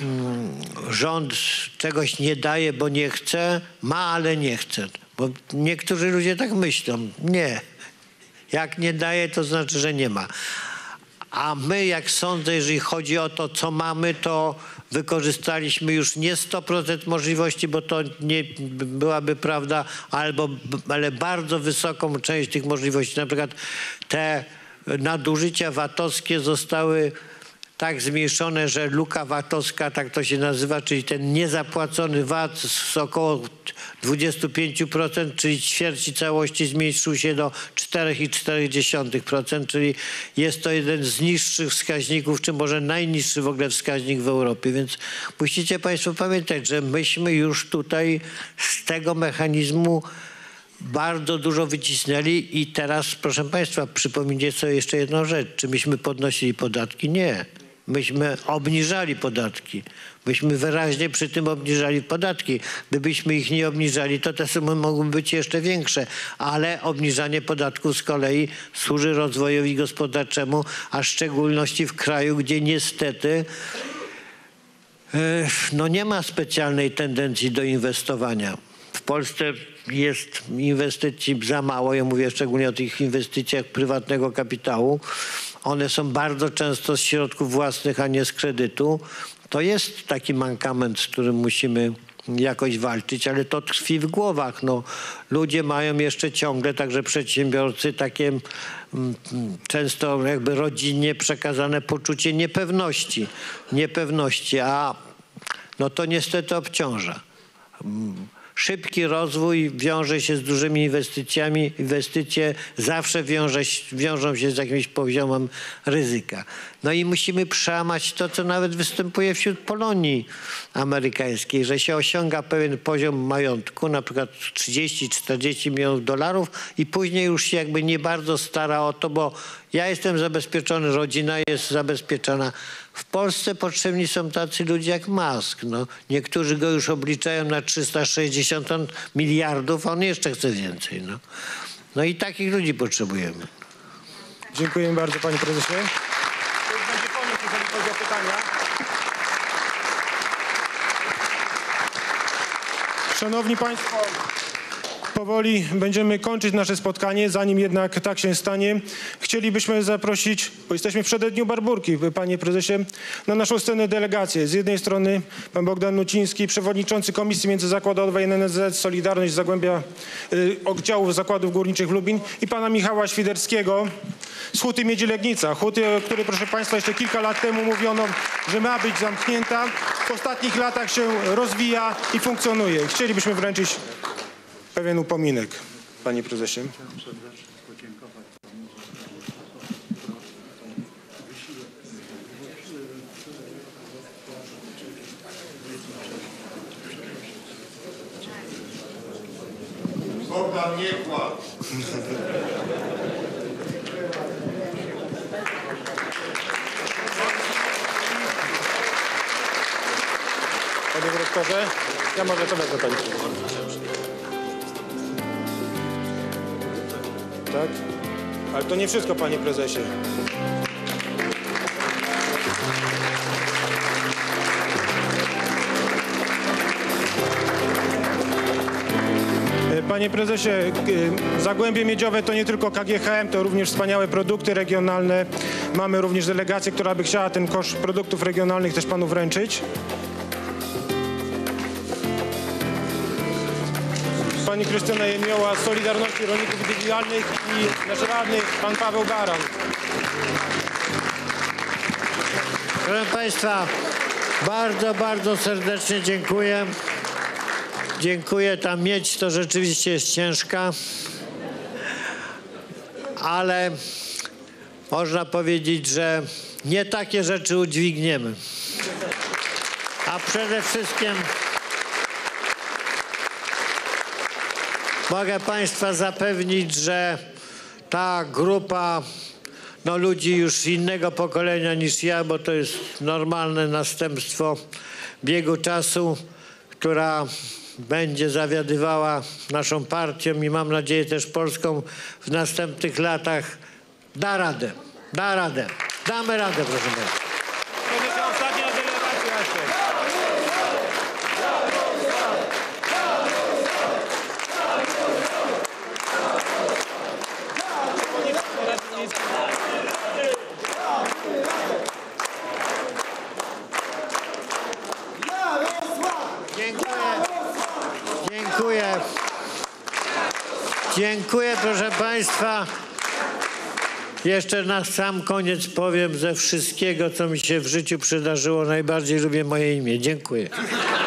rząd czegoś nie daje, bo nie chce, ma, ale nie chce. Bo niektórzy ludzie tak myślą. Nie. Jak nie daje, to znaczy, że nie ma. A my, jak sądzę, jeżeli chodzi o to, co mamy, to wykorzystaliśmy już nie 100% możliwości, bo to nie byłaby prawda, ale bardzo wysoką część tych możliwości. Na przykład te nadużycia VAT-owskie zostały tak zmniejszone, że luka VAT-owska, tak to się nazywa, czyli ten niezapłacony VAT z około 25%, czyli ćwierci całości, zmniejszył się do 4,4%, czyli jest to jeden z niższych wskaźników, czy może najniższy w ogóle wskaźnik w Europie. Więc musicie państwo pamiętać, że myśmy już tutaj z tego mechanizmu bardzo dużo wycisnęli i teraz, proszę państwa, przypomnijcie sobie jeszcze jedną rzecz. Czy myśmy podnosili podatki? Nie. Myśmy obniżali podatki. Myśmy wyraźnie przy tym obniżali podatki. Gdybyśmy ich nie obniżali, to te sumy mogłyby być jeszcze większe. Ale obniżanie podatków z kolei służy rozwojowi gospodarczemu, a w szczególności w kraju, gdzie niestety nie ma specjalnej tendencji do inwestowania. W Polsce jest inwestycji za mało. Ja mówię szczególnie o tych inwestycjach prywatnego kapitału. One są bardzo często z środków własnych, a nie z kredytu. To jest taki mankament, z którym musimy jakoś walczyć, ale to tkwi w głowach. Ludzie mają jeszcze ciągle, także przedsiębiorcy, takie często jakby rodzinnie przekazane poczucie niepewności, a to niestety obciąża. Szybki rozwój wiąże się z dużymi inwestycjami. Inwestycje zawsze wiążą się z jakimś poziomem ryzyka. I musimy przełamać to, co nawet występuje wśród Polonii amerykańskiej, że się osiąga pewien poziom majątku, na przykład 30-40 milionów dolarów i później już się jakby nie bardzo stara o to, bo ja jestem zabezpieczony, rodzina jest zabezpieczona. W Polsce potrzebni są tacy ludzie jak Musk. Niektórzy go już obliczają na 360 miliardów, a on jeszcze chce więcej. I takich ludzi potrzebujemy. Dziękuję bardzo, panie prezesie. To już będzie koniec, jeżeli chodzi o pytania. Szanowni państwo, powoli będziemy kończyć nasze spotkanie. Zanim jednak tak się stanie, chcielibyśmy zaprosić, bo jesteśmy w przededniu Barbórki, panie prezesie, na naszą scenę delegację. Z jednej strony pan Bogdan Nuciński, przewodniczący Komisji Międzyzakładowej NNZ Solidarność Zagłębia Oddziału Zakładów Górniczych Lubin i pana Michała Świderskiego z Huty Miedzi Legnica. Huty, o której, proszę państwa, jeszcze kilka lat temu mówiono, że ma być zamknięta. W ostatnich latach się rozwija i funkcjonuje. Chcielibyśmy wręczyć pewien upominek, panie prezesie. Bogdan, nie płacz. Panie dyrektorze, ja może to wezmę, panie prezesie. Tak? Ale to nie wszystko, panie prezesie. Panie prezesie, Zagłębie Miedziowe to nie tylko KGHM, to również wspaniałe produkty regionalne. Mamy również delegację, która by chciała ten kosz produktów regionalnych też panu wręczyć. Pani Krystyna Jemioła z Solidarności Rolników Indywidualnych i nasz radny pan Paweł Baran. Proszę państwa, bardzo, bardzo serdecznie dziękuję. Dziękuję. Ta miedź to rzeczywiście jest ciężka, ale można powiedzieć, że nie takie rzeczy udźwigniemy. A przede wszystkim mogę państwa zapewnić, że ta grupa ludzi już innego pokolenia niż ja, bo to jest normalne następstwo biegu czasu, która będzie zawiadywała naszą partią i mam nadzieję też Polską w następnych latach, da radę, da radę. Damy radę, proszę państwa. Ostatnia delegacja jeszcze. Dziękuję, proszę państwa. Jeszcze na sam koniec powiem, ze wszystkiego, co mi się w życiu przydarzyło, najbardziej lubię moje imię. Dziękuję.